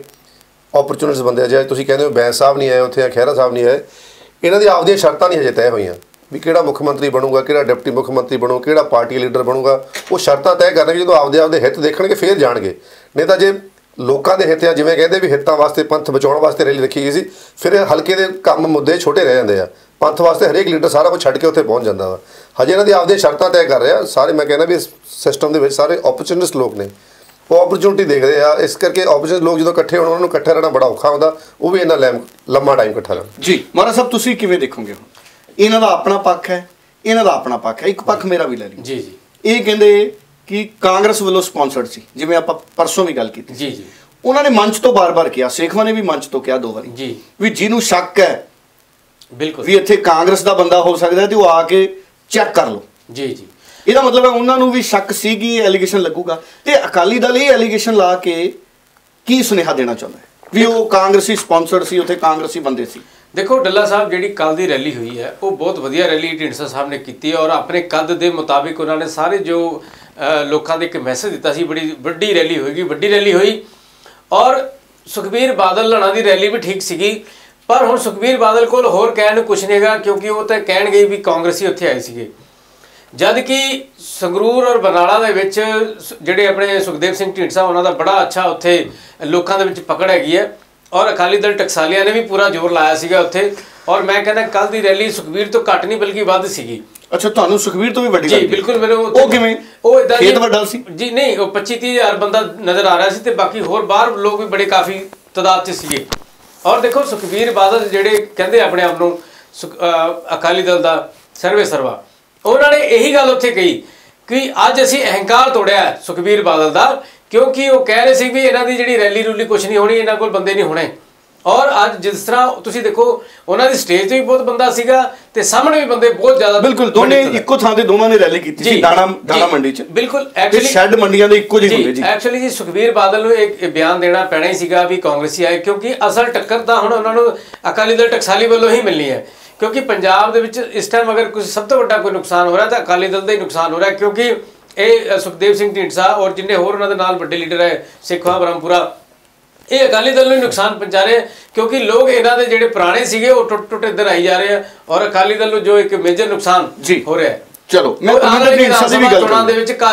S2: ਓਪਰਚੁਨਿਟੀਜ਼ ਬੰਦੇ ਆ। ਜੇ ਤੁਸੀਂ ਕਹਿੰਦੇ ਹੋ ਬੈਂਸ ਸਾਹਿਬ ਨਹੀਂ ਆਏ ਉੱਥੇ, ਖਹਿਰਾ ਸਾਹਿਬ ਨਹੀਂ ਆਏ, ਇਹਨਾਂ ਦੀ ਆਪਦੀਆਂ ਸ਼ਰਤਾਂ ਨਹੀਂ ਹਜੇ ਤੈਅ ਹੋਈਆਂ।
S3: ਵੀ ਕਿਹੜਾ ਮੁੱਖ ਮੰਤਰੀ ਬਣੂਗਾ, ਕਿਹੜਾ ਡਿਪਟੀ ਮੁੱਖ ਮੰਤਰੀ ਬਣੂ, ਕਿਹੜਾ ਪਾਰਟੀ ਲੀਡਰ ਬਣੂਗਾ, ਉਹ ਸ਼ਰਤਾਂ ਤੈਅ ਕਰਨਗੇ। ਜਦੋਂ ਆਪਦੇ ਹਿੱਤ ਦੇਖਣਗੇ ਫਿਰ ਜਾਣਗੇ। ਨਹੀਂ ਤਾਂ ਜੇ ਲੋਕਾਂ ਦੇ ਹਿੱਤ ਆ, ਜਿਵੇਂ ਕਹਿੰਦੇ ਵੀ ਹਿੱਤਾਂ ਵਾਸਤੇ ਪੰਥ ਬਚਾਉਣ ਵਾਸਤੇ ਰੈਲੀ ਰੱਖੀ ਗਈ ਸੀ, ਫਿਰ ਹਲਕੇ ਦੇ ਕੰਮ ਮੁੱਦੇ ਛੋਟੇ ਰਹਿ ਜਾਂਦੇ ਆ। ਪੰਥ ਵਾਸਤੇ ਹਰੇਕ ਲੀਡਰ ਸਾਰਾ ਕੁਝ ਛੱਡ ਕੇ ਉੱਥੇ ਪਹੁੰਚ ਜਾਂਦਾ ਵਾ। ਹਜੇ ਇਹਨਾਂ ਦੀ ਆਪਦੀਆਂ ਸ਼ਰਤਾਂ ਤੈਅ ਕਰ ਰਿਹਾ ਸਾਰੇ। ਮੈਂ ਕਹਿੰਦਾ ਵੀ ਇਸ ਸਿਸਟਮ ਦੇ ਵਿੱਚ ਸਾਰੇ ਓਪਰਚੁਨਿਸਟ ਲੋਕ ਨੇ, ਉਹ ਓਪਰਚੁਨਿਟੀ ਦੇਖਦੇ ਆ। ਇਸ ਕਰਕੇ ਓਪਰਚੁਨਿਸਟ ਲੋਕ ਜਦੋਂ ਇਕੱਠੇ ਹੋਣ, ਉਹਨਾਂ ਨੂੰ ਇਕੱਠੇ ਰਹਿਣਾ ਬੜਾ ਔਖਾ ਹੁੰਦਾ, ਉਹ ਵੀ ਇੰਨਾ ਲੰਮਾ ਟਾਈਮ ਇਕੱਠਾ ਰਹਿਣਾ।
S1: ਜੀ ਮਹਾਰਾਜ ਸਾਹਿਬ, ਤੁਸੀਂ ਕਿਵੇਂ ਦੇਖੋਗੇ? ਹੁਣ ਇਹਨਾਂ ਦਾ ਆਪਣਾ ਪੱਖ ਹੈ, ਇਹਨਾਂ ਦਾ ਆਪਣਾ ਪੱਖ ਹੈ। ਇੱਕ ਪੱਖ ਮੇਰਾ ਵੀ ਲੈ ਲਈ ਜੀ ਜੀ, ਇਹ ਕਹਿੰਦੇ ਕਿ ਕਾਂਗਰਸ ਵੱਲੋਂ ਸਪਾਂਸਰਡ ਸੀ, ਜਿਵੇਂ ਆਪਾਂ ਪਰਸੋਂ ਵੀ ਗੱਲ ਕੀਤੀ ਜੀ ਜੀ। ਉਹਨਾਂ ਨੇ ਮੰਚ ਤੋਂ ਬਾਰ-ਬਾਰ ਕਿਹਾ, ਸੇਖਵਾਂ ਨੇ ਵੀ ਮੰਚ ਤੋਂ ਕਿਹਾ 2 ਵਾਰੀ ਜੀ, ਵੀ ਜਿਹਨੂੰ ਸ਼ੱਕ ਹੈ ਬਿਲਕੁਲ ਵੀ ਇੱਥੇ ਕਾਂਗਰਸ ਦਾ ਬੰਦਾ ਹੋ ਸਕਦਾ ਤੇ ਉਹ ਆ ਕੇ ਚੈੱਕ ਕਰ ਲਓ ਜੀ ਜੀ। ਇਹਦਾ ਮਤਲਬ ਹੈ ਉਹਨਾਂ ਨੂੰ ਵੀ ਸ਼ੱਕ ਸੀ ਕਿ ਇਹ ਐਲੀਗੇਸ਼ਨ ਲੱਗੂਗਾ, ਤੇ ਅਕਾਲੀ ਦਲ ਇਹ ਐਲੀਗੇਸ਼ਨ ਲਾ ਕੇ ਕੀ ਸੁਨੇਹਾ ਦੇਣਾ ਚਾਹੁੰਦਾ ਹੈ ਵੀ ਉਹ ਕਾਂਗਰਸੀ ਸਪਾਂਸਰਡ ਸੀ, ਉੱਥੇ ਕਾਂਗਰਸੀ ਬੰਦੇ ਸੀ।
S9: ਦੇਖੋ ਡੱਲਾ ਸਾਹਿਬ, ਜਿਹੜੀ ਕੱਲ ਦੀ ਰੈਲੀ ਹੋਈ ਹੈ ਉਹ ਬਹੁਤ ਵਧੀਆ ਰੈਲੀ ਢੀਂਡਸਾ ਸਾਹਿਬ ਨੇ ਕੀਤੀ ਹੈ, ਔਰ ਆਪਣੇ ਕੱਦ ਦੇ ਮੁਤਾਬਿਕ ਉਹਨਾਂ ਨੇ ਸਾਰੇ ਜੋ ਲੋਕਾਂ ਦੇ ਇੱਕ ਮੈਸੇਜ ਦਿੱਤਾ ਸੀ, ਬੜੀ ਵੱਡੀ ਰੈਲੀ ਹੋਏਗੀ, ਵੱਡੀ ਰੈਲੀ ਹੋਈ। ਔਰ ਸੁਖਬੀਰ ਬਾਦਲ ਹਣਾ ਦੀ ਰੈਲੀ ਵੀ ਠੀਕ ਸੀਗੀ, ਪਰ ਹੁਣ ਸੁਖਬੀਰ ਬਾਦਲ ਕੋਲ ਹੋਰ ਕਹਿਣ ਨੂੰ ਕੁਛ ਨਹੀਂ ਹੈਗਾ, ਕਿਉਂਕਿ ਉਹ ਤਾਂ ਕਹਿਣਗੇ ਵੀ ਕਾਂਗਰਸੀ ਉੱਥੇ ਆਏ ਸੀਗੇ। ਜਦ ਕਿ ਸੰਗਰੂਰ ਔਰ ਬਰਨਾਲਾ ਦੇ ਵਿੱਚ ਜਿਹੜੇ ਆਪਣੇ ਸੁਖਦੇਵ ਸਿੰਘ ਢੀਂਡਸਾ, ਉਹਨਾਂ ਦਾ ਬੜਾ ਅੱਛਾ ਉੱਥੇ ਲੋਕਾਂ ਦੇ ਵਿੱਚ ਪਕੜ ਹੈਗੀ ਹੈ, ਔਰ ਅਕਾਲੀ ਦਲ ਟਕਸਾਲੀਆਂ ਨੇ ਵੀ ਪੂਰਾ ਜ਼ੋਰ ਲਾਇਆ ਸੀਗਾ ਉੱਥੇ। ਔਰ ਮੈਂ ਕਹਿੰਦਾ ਕੱਲ ਦੀ ਰੈਲੀ ਸੁਖਬੀਰ ਤੋਂ ਘੱਟ ਨਹੀਂ ਬਲਕਿ ਵੱਧ ਸੀਗੀ।
S1: ਅੱਛਾ, ਤੁਹਾਨੂੰ ਸੁਖਬੀਰ ਤੋਂ ਵੀ ਵੱਡੀ
S9: ਜੀ ਬਿਲਕੁਲ। ਮੈਨੂੰ
S1: ਉਹ ਕਿਵੇਂ? ਉਹ ਇਦਾਂ ਖੇਤ ਵੱਡਾ ਸੀ
S9: ਜੀ? ਨਹੀਂ, ਉਹ 25-30 ਹਜ਼ਾਰ ਬੰਦਾ ਨਜ਼ਰ ਆ ਰਿਹਾ ਸੀ, ਤੇ ਬਾਕੀ ਹੋਰ ਬਾਹਰ ਲੋਕ ਵੀ ਬੜੇ ਕਾਫੀ ਤਾਦਾਦ 'ਚ ਸੀਗੇ। ਔਰ ਦੇਖੋ ਸੁਖਬੀਰ ਬਾਦਲ ਜਿਹੜੇ ਕਹਿੰਦੇ ਆਪਣੇ ਆਪ ਨੂੰ ਅਕਾਲੀ ਦਲ ਦਾ ਸਰਵੇ ਸਰਵਾ, ਉਹਨਾਂ ਨੇ ਇਹੀ ਗੱਲ ਉੱਥੇ ਕਹੀ ਕਿ ਅੱਜ ਅਸੀਂ ਅਹੰਕਾਰ ਤੋੜਿਆ ਸੁਖਬੀਰ ਬਾਦਲ ਦਾ, ਕਿਉਂਕਿ ਉਹ ਕਹਿ ਰਹੇ ਸੀ ਵੀ ਇਹਨਾਂ ਦੀ ਜਿਹੜੀ ਰੈਲੀ ਰੂਲੀ ਕੁਛ ਨਹੀਂ ਹੋਣੀ, ਇਹਨਾਂ ਕੋਲ ਬੰਦੇ ਨਹੀਂ ਹੋਣੇ। ਔਰ ਅੱਜ ਜਿਸ ਤਰ੍ਹਾਂ ਤੁਸੀਂ ਦੇਖੋ, ਉਹਨਾਂ ਦੀ ਸਟੇਜ ਤੇ ਵੀ ਬਹੁਤ ਬੰਦਾ ਸੀਗਾ ਤੇ ਸਾਹਮਣੇ ਵੀ ਬੰਦੇ ਬਹੁਤ ਜ਼ਿਆਦਾ।
S1: ਬਿਲਕੁਲ, ਦੋਨੇ ਇੱਕੋ ਥਾਂ ਤੇ ਦੋਵਾਂ ਨੇ ਰੈਲੀ ਕੀਤੀ ਸੀ ਦਾਣਾ ਮੰਡੀ 'ਚ।
S9: ਬਿਲਕੁਲ, ਐਕਚੁਅਲੀ
S1: ਸ਼ੈੱਡ ਮੰਡੀਆਂ ਦੇ ਇੱਕੋ ਜਿਹੇ ਹੁੰਦੇ ਜੀ।
S9: ਐਕਚੁਅਲੀ ਜੀ ਸੁਖਬੀਰ ਬਾਦਲ ਨੂੰ ਇੱਕ ਬਿਆਨ ਦੇਣਾ ਪੈਣਾ ਹੀ ਸੀਗਾ ਵੀ ਕਾਂਗਰਸੀ ਆਏ, ਕਿਉਂਕਿ ਅਸਲ ਟੱਕਰ ਤਾਂ ਹੁਣ ਉਹਨਾਂ ਨੂੰ ਅਕਾਲੀ ਦਲ ਟਕਸਾਲੀ ਵੱਲੋਂ ਹੀ ਮਿਲਣੀ ਹੈ। ਕਿਉਂਕਿ ਪੰਜਾਬ ਦੇ ਵਿੱਚ ਇਸ ਟਾਈਮ ਅਗਰ ਕੁਝ ਸਭ ਤੋਂ ਵੱਡਾ ਕੋਈ ਨੁਕਸਾਨ ਹੋ ਰਿਹਾ ਤਾਂ ਅਕਾਲੀ ਦਲ ਦਾ ਹੀ ਨੁਕਸਾਨ ਹੋ ਰਿਹਾ, ਕਿਉਂਕਿ ਇਹ ਸੁਖਦੇਵ ਸਿੰਘ ਢੀਂਡਸਾ ਔਰ ਜਿੰਨੇ ਹੋਰ ਉਹਨਾਂ ਦੇ ਨਾਲ ਵੱਡੇ ਲੀਡਰ ਹੈ ਸੇਖਵਾਂ ਬ੍ਰਹਮਪੁਰਾ, ਇਹ ਅਕਾਲੀ ਦਲ ਨੂੰ ਨੁਕਸਾਨ ਪਹੁੰਚਾ ਰਹੇ, ਕਿਉਂਕਿ ਲੋਕ ਇਹਨਾਂ ਦੇ ਜਿਹੜੇ ਪੁਰਾਣੇ ਸੀਗੇ ਉਹ ਟੁੱਟ ਇੱਧਰ ਆਈ ਜਾ ਰਹੇ ਆ, ਔਰ ਅਕਾਲੀ ਦਲ ਨੂੰ ਜੋ ਇੱਕ ਮੇਜਰ ਨੁਕਸਾਨ ਹੋ ਰਿਹਾ।
S1: ਚਲੋ
S9: ਚੋਣਾਂ ਦੇ ਵਿੱਚ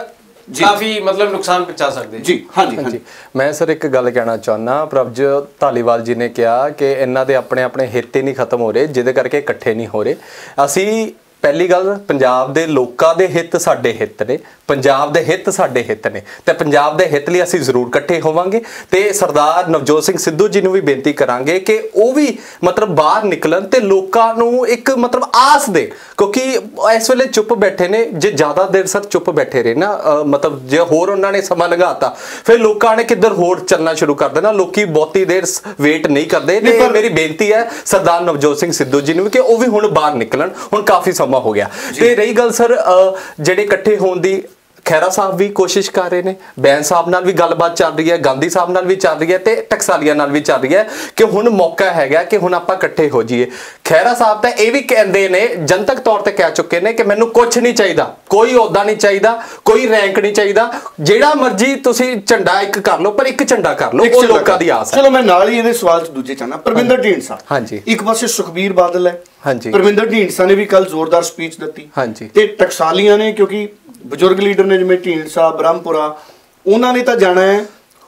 S9: ਕਾਫੀ ਮਤਲਬ ਨੁਕਸਾਨ ਪਹੁੰਚਾ ਸਕਦੇ ਜੀ।
S2: ਹਾਂਜੀ ਹਾਂਜੀ, ਮੈਂ ਸਰ ਇੱਕ ਗੱਲ ਕਹਿਣਾ ਚਾਹੁੰਦਾ। ਪ੍ਰਭਜੋਤ ਧਾਲੀਵਾਲ ਜੀ ਨੇ ਕਿਹਾ ਕਿ ਇਹਨਾਂ ਦੇ ਆਪਣੇ ਆਪਣੇ ਹਿੱਤ ਹੀ ਨਹੀਂ ਖਤਮ ਹੋ ਰਹੇ, ਜਿਹਦੇ ਕਰਕੇ ਇਕੱਠੇ ਨਹੀਂ ਹੋ ਰਹੇ। ਅਸੀਂ ਪਹਿਲੀ ਗੱਲ, ਪੰਜਾਬ ਦੇ ਲੋਕਾਂ ਦੇ ਹਿੱਤ ਸਾਡੇ ਹਿੱਤ ਨੇ, ਪੰਜਾਬ ਦੇ ਹਿੱਤ ਸਾਡੇ ਹਿੱਤ ਨੇ, ਤੇ ਪੰਜਾਬ ਦੇ ਹਿੱਤ ਲਈ ਅਸੀਂ ਜ਼ਰੂਰ ਇਕੱਠੇ ਹੋਵਾਂਗੇ। ਤੇ ਸਰਦਾਰ ਨਵਜੋਤ ਸਿੰਘ ਸਿੱਧੂ ਜੀ ਨੂੰ ਵੀ ਬੇਨਤੀ ਕਰਾਂਗੇ ਕਿ ਉਹ ਵੀ ਮਤਲਬ ਬਾਹਰ ਨਿਕਲਣ ਤੇ ਲੋਕਾਂ ਨੂੰ ਇੱਕ ਮਤਲਬ ਆਸ ਦੇ, ਕਿਉਂਕਿ ਇਸ ਵੇਲੇ ਚੁੱਪ ਬੈਠੇ ਨੇ। ਜੇ ਜ਼ਿਆਦਾ ਦੇਰ ਸਰ ਚੁੱਪ ਬੈਠੇ ਰਹੇ ਨਾ, ਮਤਲਬ ਜੇ ਹੋਰ ਉਹਨਾਂ ਨੇ ਸਮਾਂ ਲੰਘਾਤਾ, ਫਿਰ ਲੋਕਾਂ ਨੇ ਕਿੱਧਰ ਹੋਰ ਚੱਲਣਾ ਸ਼ੁਰੂ ਕਰ ਦੇਣਾ। ਲੋਕੀ ਬਹੁਤੀ ਦੇਰ ਵੇਟ ਨਹੀਂ ਕਰਦੇ। ਤੇ ਮੇਰੀ ਬੇਨਤੀ ਹੈ ਸਰਦਾਰ ਨਵਜੋਤ ਸਿੰਘ ਸਿੱਧੂ ਜੀ ਨੂੰ ਕਿ ਉਹ ਵੀ ਹੁਣ ਬਾਹਰ ਨਿਕਲਣ, ਹੁਣ ਕਾਫੀ ਸਮਾਂ ਹੋ ਗਿਆ। ਤੇ ਰਹੀ ਗੱਲ ਸਰ ਜਿਹੜੇ ਇਕੱਠੇ ਹੋਣ ਦੀ, ਖਹਿਰਾ ਸਾਹਿਬ ਵੀ ਕੋਸ਼ਿਸ਼ ਕਰ ਰਹੇ ਨੇ, ਬੈਂਸ ਸਾਹਿਬ ਨਾਲ ਵੀ ਗੱਲਬਾਤ ਚੱਲ ਰਹੀ ਹੈ, ਗਾਂਧੀ ਸਾਹਿਬ ਨਾਲ ਵੀ ਚੱਲ ਰਹੀ ਹੈ, ਤੇ ਟਕਸਾਲੀਆਂ ਨਾਲ ਵੀ ਚੱਲ ਰਹੀ ਹੈ ਕਿ ਹੁਣ ਮੌਕਾ ਹੈਗਾ ਕਿ ਹੁਣ ਆਪਾਂ ਇਕੱਠੇ ਹੋ ਜਾਈਏ। ਖਹਿਰਾ ਸਾਹਿਬ ਤਾਂ ਇਹ ਵੀ ਕਹਿੰਦੇ ਨੇ, ਜਨਤਕ ਤੌਰ ਤੇ ਕਹਿ ਚੁੱਕੇ ਨੇ ਕਿ ਮੈਨੂੰ ਕੁਝ ਨਹੀਂ ਚਾਹੀਦਾ, ਕੋਈ ਅਹੁਦਾ ਨਹੀਂ ਚਾਹੀਦਾ, ਕੋਈ ਰੈਂਕ ਨਹੀਂ ਚਾਹੀਦਾ, ਜਿਹੜਾ ਮਰਜ਼ੀ ਤੁਸੀਂ ਝੰਡਾ ਇੱਕ ਕਰ ਲਓ, ਪਰ ਇੱਕ ਝੰਡਾ ਕਰ ਲਓ, ਉਹ ਲੋਕਾਂ ਦੀ ਆਸ ਹੈ।
S1: ਚਲੋ ਮੈਂ ਨਾਲ ਹੀ ਇਹਦੇ ਸਵਾਲ 'ਚ ਦੂਜੇ ਚਾਹਨਾ, ਪਰਮਿੰਦਰ ਢੀਂਡਸਾ, ਹਾਂਜੀ, ਇੱਕ ਪਾਸੇ ਸੁਖਬੀਰ ਬਾਦਲ ਹੈ, ਹਾਂਜੀ, ਪਰਮਿੰਦਰ ਢੀਂਡਸਾ ਨੇ ਵੀ ਕੱਲ ਜ਼ੋਰਦਾਰ ਸਪੀਚ ਦਿੱਤੀ, ਹਾਂਜੀ, ਤੇ ਟਕਸਾਲੀਆਂ ਨੇ, ਕਿਉਂਕਿ ਬਜ਼ੁਰਗ ਲੀਡਰ ਨੇ ਜਿਵੇਂ ਢੀਂਡਸਾ, ਬ੍ਰਹਮਪੁਰਾ, ਉਹਨਾਂ ਨੇ ਤਾਂ ਜਾਣਾ ਹੈ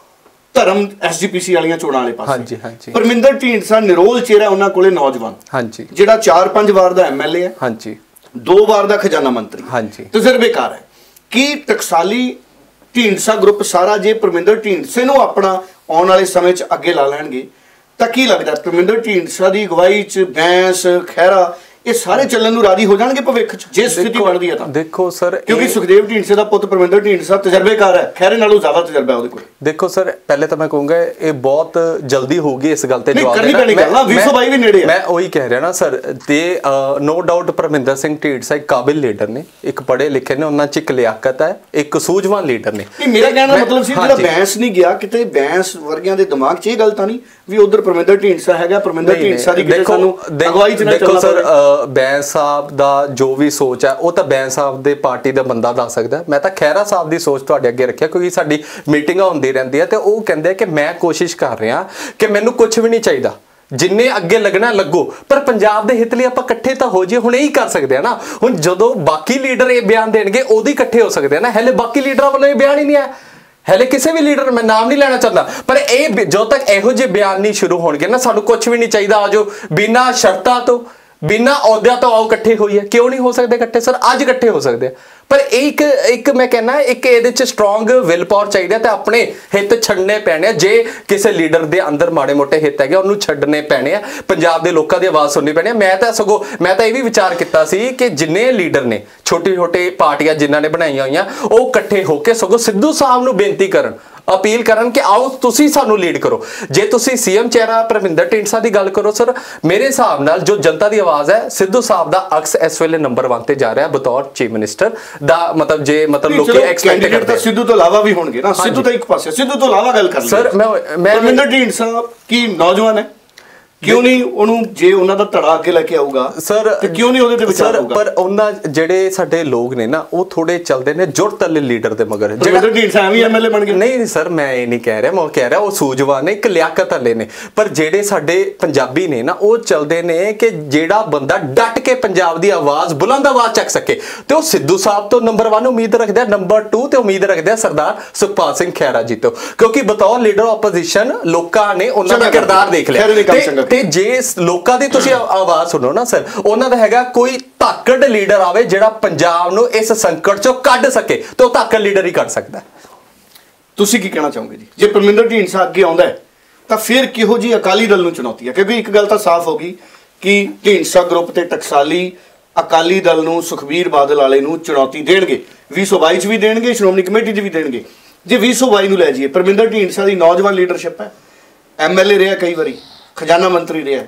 S1: ਧਰਮ ਐਸਜੀਪੀਸੀ ਵਾਲੀਆਂ ਚੋਣਾਂ ਵਾਲੇ ਪਾਸੇ। ਹਾਂਜੀ ਹਾਂਜੀ, ਪਰਮਿੰਦਰ ਢੀਂਡਸਾ ਨਿਰੋਲ ਚਿਹਰਾ, ਉਹਨਾਂ ਕੋਲੇ ਨੌਜਵਾਨ, ਹਾਂਜੀ, ਜਿਹੜਾ 4-5 ਵਾਰ ਦਾ ਐਮਐਲਏ ਹੈ, ਹਾਂਜੀ, 2 ਵਾਰ ਦਾ ਖਜ਼ਾਨਾ ਮੰਤਰੀ, ਹਾਂਜੀ, ਤਜਰਬੇਕਾਰ ਹੈ। ਕੀ ਟਕਸਾਲੀ ਢੀਂਡਸਾ ਗਰੁੱਪ ਸਾਰਾ ਜੇ ਪਰਮਿੰਦਰ ਢੀਂਡਸੇ ਨੂੰ ਆਪਣਾ ਆਉਣ ਵਾਲੇ ਸਮੇਂ 'ਚ ਅੱਗੇ ਲਾ ਲੈਣਗੇ ਤਾਂ ਕੀ ਲੱਗਦਾ ਪਰਮਿੰਦਰ ਢੀਂਡਸਾ ਦੀ ਅਗਵਾਈ 'ਚ ਬੈਂਸ, ਖਹਿਰਾ, ਇਹ ਸਾਰੇ ਚੱਲਣ ਨੂੰ ਰਾਜੀ ਹੋ ਜਾਣਗੇ ਭਵਿੱਖ 'ਚ ਜੇ ਸਥਿਤੀ ਬਣਦੀ ਹੈ ਤਾਂ?
S2: ਦੇਖੋ ਸਰ,
S1: ਕਿਉਂਕਿ ਸੁਖਦੇਵ ਢੀਂਡਸੇ ਦਾ ਪੁੱਤ ਪਰਮਿੰਦਰ ਢੀਂਡਸਾ ਤਜਰਬੇਕਾਰ ਹੈ, ਖਹਿਰੇ ਨਾਲੋਂ ਜ਼ਿਆਦਾ ਤਜਰਬਾ ਉਹਦੇ ਕੋਲ।
S2: ਦੇਖੋ ਸਰ, ਪਹਿਲੇ ਤਾਂ ਮੈਂ ਕਹੂੰਗਾ ਇਹ ਬਹੁਤ ਜਲਦੀ ਹੋਊਗੀ ਇਸ ਗੱਲ ਤੇ ਜਵਾਬ
S1: ਦੇਣਾ। 222 ਵੀ ਨੇੜੇ ਹੈ, ਮੈਂ
S2: ਉਹੀ ਕਹਿ ਰਿਹਾ ਨਾ ਸਰ। ਤੇ ਨੋ ਡਾਊਟ ਪਰਮਿੰਦਰ ਸਿੰਘ ਢੀਂਡਸਾ ਇੱਕ ਕਾਬਿਲ ਲੀਡਰ ਨੇ, ਇੱਕ ਪੜ੍ਹੇ ਲਿਖੇ ਨੇ, ਉਹਨਾਂ 'ਚ ਇੱਕ ਲਿਆਕਤ ਹੈ, ਇੱਕ ਸੂਝਵਾਨ ਲੀਡਰ ਨੇ।
S1: ਮੇਰਾ ਕਹਿਣ ਦਾ ਮਤਲਬ ਸੀ ਜਿਹੜਾ ਬੈਂਸ ਨਹੀਂ ਗਿਆ ਕਿਤੇ, ਬੈਂਸ ਵਰਗਿਆਂ ਦੇ ਦਿਮਾਗ 'ਚ ਇਹ ਗੱਲ ਤਾਂ ਨਹੀਂ ਵੀ ਉਧਰ ਪਰਮਿੰਦਰ ਢੀਂਡਸਾ ਹੈਗਾ, ਪਰਮਿੰਦਰ ਢੀਂਡਸਾ ਦੀ ਕਿਤੇ ਸਾਨੂੰ ਅਗਵਾਈ 'ਚ ਨਾ ਚੱਲਣਾ ਪਵੇ।
S2: ਦੇਖੋ ਸਰ, ਬੈਂਸ ਸਾਹਿਬ ਦਾ ਜੋ ਵੀ ਸੋਚ ਹੈ ਉਹ ਤਾਂ ਬੈਂਸ ਸਾਹਿਬ ਦੇ ਪਾਰਟੀ ਦਾ ਬੰਦਾ ਦੱਸ ਸਕਦਾ। ਮੈਂ ਤਾਂ ਖਹਿਰਾ ਸਾਹਿਬ ਦੀ ਸੋਚ ਤੁਹਾਡੇ ਅੱਗੇ ਰੱਖਿਆ, ਕਿਉਂਕਿ ਸਾਡੀ ਮੀਟਿੰਗਾਂ ਹੁੰਦੀ ਰਹਿੰਦੀ ਹੈ ਤੇ ਉਹ ਕਹਿੰਦੇ ਕਿ ਮੈਂ ਕੋਸ਼ਿਸ਼ ਕਰ ਰਿਹਾ ਕਿ ਮੈਨੂੰ ਕੁਝ ਵੀ ਨਹੀਂ ਚਾਹੀਦਾ, ਜਿੰਨੇ ਅੱਗੇ ਲੱਗਣਾ ਲੱਗੋ, ਪਰ ਪੰਜਾਬ ਦੇ ਹਿੱਤ ਲਈ ਆਪਾਂ ਇਕੱਠੇ ਤਾਂ ਹੋ ਜਾਈਏ। ਹੁਣ ਇਹੀ ਕਰ ਸਕਦੇ ਆ ਨਾ, ਹੁਣ ਜਦੋਂ ਬਾਕੀ ਲੀਡਰ ਇਹ ਬਿਆਨ ਦੇਣਗੇ ਉਦੋਂ ਇਕੱਠੇ ਹੋ ਸਕਦੇ ਆ ਨਾ। ਹਲੇ ਬਾਕੀ ਲੀਡਰਾਂ ਵੱਲੋਂ ਇਹ ਬਿਆਨ ਹੀ ਨਹੀਂ ਆਇਆ, ਹਲੇ ਕਿਸੇ ਵੀ ਲੀਡਰ, ਮੈਂ ਨਾਮ ਨਹੀਂ ਲੈਣਾ ਚਾਹੁੰਦਾ, ਪਰ ਇਹ ਜਦੋਂ ਤੱਕ ਇਹੋ ਜਿਹੇ ਬਿਆਨ ਨਹੀਂ ਸ਼ੁਰੂ ਹੋਣਗੇ ਨਾ, ਸਾਨੂੰ ਕੁਝ ਵੀ ਨਹੀਂ ਚਾਹੀਦਾ। ਆ ਜੋ ਬਿਨਾਂ ਸ਼ਰਤਾਂ ਤੋਂ, ਬਿਨਾਂ ਅਹੁਦਿਆਂ ਤੋਂ ਆਓ ਇਕੱਠੇ ਹੋਈਏ। ਕਿਉਂ ਨਹੀਂ ਹੋ ਸਕਦੇ ਇਕੱਠੇ ਸਰ? ਅੱਜ ਇਕੱਠੇ ਹੋ ਸਕਦੇ ਆ, ਪਰ ਇੱਕ ਮੈਂ ਕਹਿੰਦਾ ਇੱਕ ਇਹਦੇ ਚ ਸਟਰੋਂਗ ਵਿਲ ਪਾਵਰ ਚਾਹੀਦਾ ਤੇ ਆਪਣੇ ਹਿੱਤ ਛੱਡਣੇ ਪੈਣੇ ਆ। ਜੇ ਕਿਸੇ ਲੀਡਰ ਦੇ ਅੰਦਰ ਮਾੜੇ ਮੋਟੇ ਹਿੱਤ ਹੈਗੇ ਉਹਨੂੰ ਛੱਡਣੇ ਪੈਣੇ ਆ, ਪੰਜਾਬ ਦੇ ਲੋਕਾਂ ਦੀ ਆਵਾਜ਼ ਸੁਣਨੀ ਪੈਣੀ ਆ। ਮੈਂ ਤਾਂ ਇਹ ਵੀ ਵਿਚਾਰ ਕੀਤਾ ਸੀ ਕਿ ਜਿੰਨੇ ਲੀਡਰ ਨੇ, ਛੋਟੀ ਪਾਰਟੀਆਂ ਜਿਨ੍ਹਾਂ ਨੇ ਬਣਾਈਆਂ ਹੋਈਆਂ, ਉਹ ਇਕੱਠੇ ਹੋ ਕੇ ਸਗੋਂ ਸਿੱਧੂ ਸਾਹਿਬ ਨੂੰ ਬੇਨਤੀ ਕਰਨ, ਅਪੀਲ ਕਰਨ ਕਿ ਆਓ ਤੁਸੀਂ ਸਾਨੂੰ ਲੀਡ ਕਰੋ। ਜੇ ਤੁਸੀਂ ਸੀਐਮ ਚਿਹਰਾ ਪਰਮਿੰਦਰ ਢੀਂਡਸਾ ਦੀ ਗੱਲ ਕਰੋ ਸਰ, ਮੇਰੇ ਹਿਸਾਬ ਨਾਲ ਜੋ ਜਨਤਾ ਦੀ ਆਵਾਜ਼ ਹੈ, ਸਿੱਧੂ ਸਾਹਿਬ ਦਾ ਅਕਸ ਇਸ ਵੇਲੇ ਨੰਬਰ 1 ਤੇ ਜਾ ਰਿਹਾ ਬਤੌਰ ਚੀਫ ਮਿਨਿਸਟਰ ਦਾ। ਮਤਲਬ ਲੋਕੀ ਐਕਸਪੈਕਟ ਕਰਦੇ ਆ
S1: ਸਿੱਧੂ ਤੋਂ ਇਲਾਵਾ ਵੀ ਹੋਣਗੇ ਨਾ, ਸਿੱਧੂ ਤਾਂ ਇੱਕ ਪਾਸੇ, ਸਿੱਧੂ ਤੋਂ ਇਲਾਵਾ ਗੱਲ ਕਰ ਲਈ
S2: ਸਰ। ਮੈਂ
S1: ਪਰਮਿੰਦਰ ਢੀਂਡਸਾ ਕੀ ਨੌਜਵਾਨ ਹੈ, ਕਿਉਂ ਨਹੀਂ ਉਹਨੂੰ, ਜੇ ਉਹਨਾਂ ਦਾ ਧੜਾ ਅੱਗੇ ਲੈ ਕੇ ਆਊਗਾ
S2: ਸਰ,
S1: ਤੇ ਕਿਉਂ ਨਹੀਂ ਉਹਦੇ ਤੇ ਵਿਚਾਰ ਹੋਊਗਾ?
S2: ਪਰ ਉਹਨਾਂ ਜਿਹੜੇ ਸਾਡੇ ਲੋਕ ਨੇ ਨਾ, ਉਹ ਥੋੜੇ ਚੱਲਦੇ ਨੇ ਜੁਰਤ ਵਾਲੇ ਲੀਡਰ ਦੇ ਮਗਰ।
S1: ਜਿਹੜਾ ਢੀਂਡਸਾ ਐਵੇਂ ਐਮਐਲਏ ਬਣ ਗਿਆ?
S2: ਨਹੀਂ ਸਰ, ਮੈਂ ਇਹ ਨਹੀਂ ਕਹਿ ਰਿਹਾ, ਮੈਂ ਕਹਿ ਰਿਹਾ ਉਹ ਸੂਝਵਾਨ ਨੇ, ਇੱਕ ਲਿਆਕਤ ਵਾਲੇ ਨੇ। ਪਰ ਜਿਹੜੇ ਸਾਡੇ ਪੰਜਾਬੀ ਨੇ ਨਾ, ਉਹ ਚੱਲਦੇ ਨੇ ਕਿ ਜਿਹੜਾ ਬੰਦਾ ਡਟ ਕੇ ਪੰਜਾਬ ਦੀ ਆਵਾਜ਼, ਬੁਲੰਦ ਆਵਾਜ਼ ਚੱਕ ਸਕੇ, ਤੇ ਉਹ ਸਿੱਧੂ ਸਾਹਿਬ ਤੋਂ ਨੰਬਰ 1 ਉਮੀਦ ਰੱਖਦੇ ਆ, ਨੰਬਰ 2 ਤੇ ਉਮੀਦ ਰੱਖਦੇ ਆ ਸਰਦਾਰ ਸੁਖਪਾਲ ਸਿੰਘ ਖਹਿਰਾ ਜੀ ਤੋਂ, ਕਿਉਂਕਿ ਬਤੌਰ ਲੀਡਰ ਆਪੋਜੀਸ਼ਨ ਲੋਕਾਂ ਨੇ ਉਹਨਾਂ ਦਾ ਕਿਰਦਾਰ ਦੇਖ ਲਿਆ। ਤੇ ਜੇ ਲੋਕਾਂ ਦੀ ਤੁਸੀਂ ਆਵਾਜ਼ ਸੁਣੋ ਨਾ ਸਰ, ਉਹਨਾਂ ਦਾ ਹੈਗਾ ਕੋਈ ਧਾਕੜ ਲੀਡਰ ਆਵੇ ਜਿਹੜਾ ਪੰਜਾਬ ਨੂੰ ਇਸ ਸੰਕਟ ਚੋਂ ਕੱਢ ਸਕੇ, ਤੇ ਉਹ ਧਾਕੜ ਲੀਡਰ ਹੀ ਕੱਢ ਸਕਦਾ।
S1: ਤੁਸੀਂ ਕੀ ਕਹਿਣਾ ਚਾਹੋਗੇ ਜੀ? ਜੇ ਪਰਮਿੰਦਰ ਢੀਂਡਸਾ ਅੱਗੇ ਆਉਂਦਾ ਹੈ ਤਾਂ ਫਿਰ ਕਿਹੋ ਜੀ ਅਕਾਲੀ ਦਲ ਨੂੰ ਚੁਣੌਤੀ ਹੈ? ਕਿਉਂਕਿ ਇੱਕ ਗੱਲ ਤਾਂ ਸਾਫ਼ ਹੋ ਗਈ ਕਿ ਢੀਂਡਸਾ ਗਰੁੱਪ ਤੇ ਟਕਸਾਲੀ ਅਕਾਲੀ ਦਲ ਨੂੰ, ਸੁਖਬੀਰ ਬਾਦਲ ਵਾਲੇ ਨੂੰ ਚੁਣੌਤੀ ਦੇਣਗੇ। 2022 ਚ ਵੀ ਦੇਣਗੇ, ਸ਼੍ਰੋਮਣੀ ਕਮੇਟੀ 'ਚ ਵੀ ਦੇਣਗੇ। ਜੇ 2022 ਨੂੰ ਲੈ ਜਾਈਏ, ਪਰਮਿੰਦਰ ਢੀਂਡਸਾ ਦੀ ਨੌਜਵਾਨ ਲੀਡਰਸ਼ਿਪ ਹੈ, ਐਮਐਲਏ ਰਿਹਾ, ਕਈ ਵਾਰੀ ਖਜ਼ਾਨਾ ਮੰਤਰੀ ਰਿਹਾ,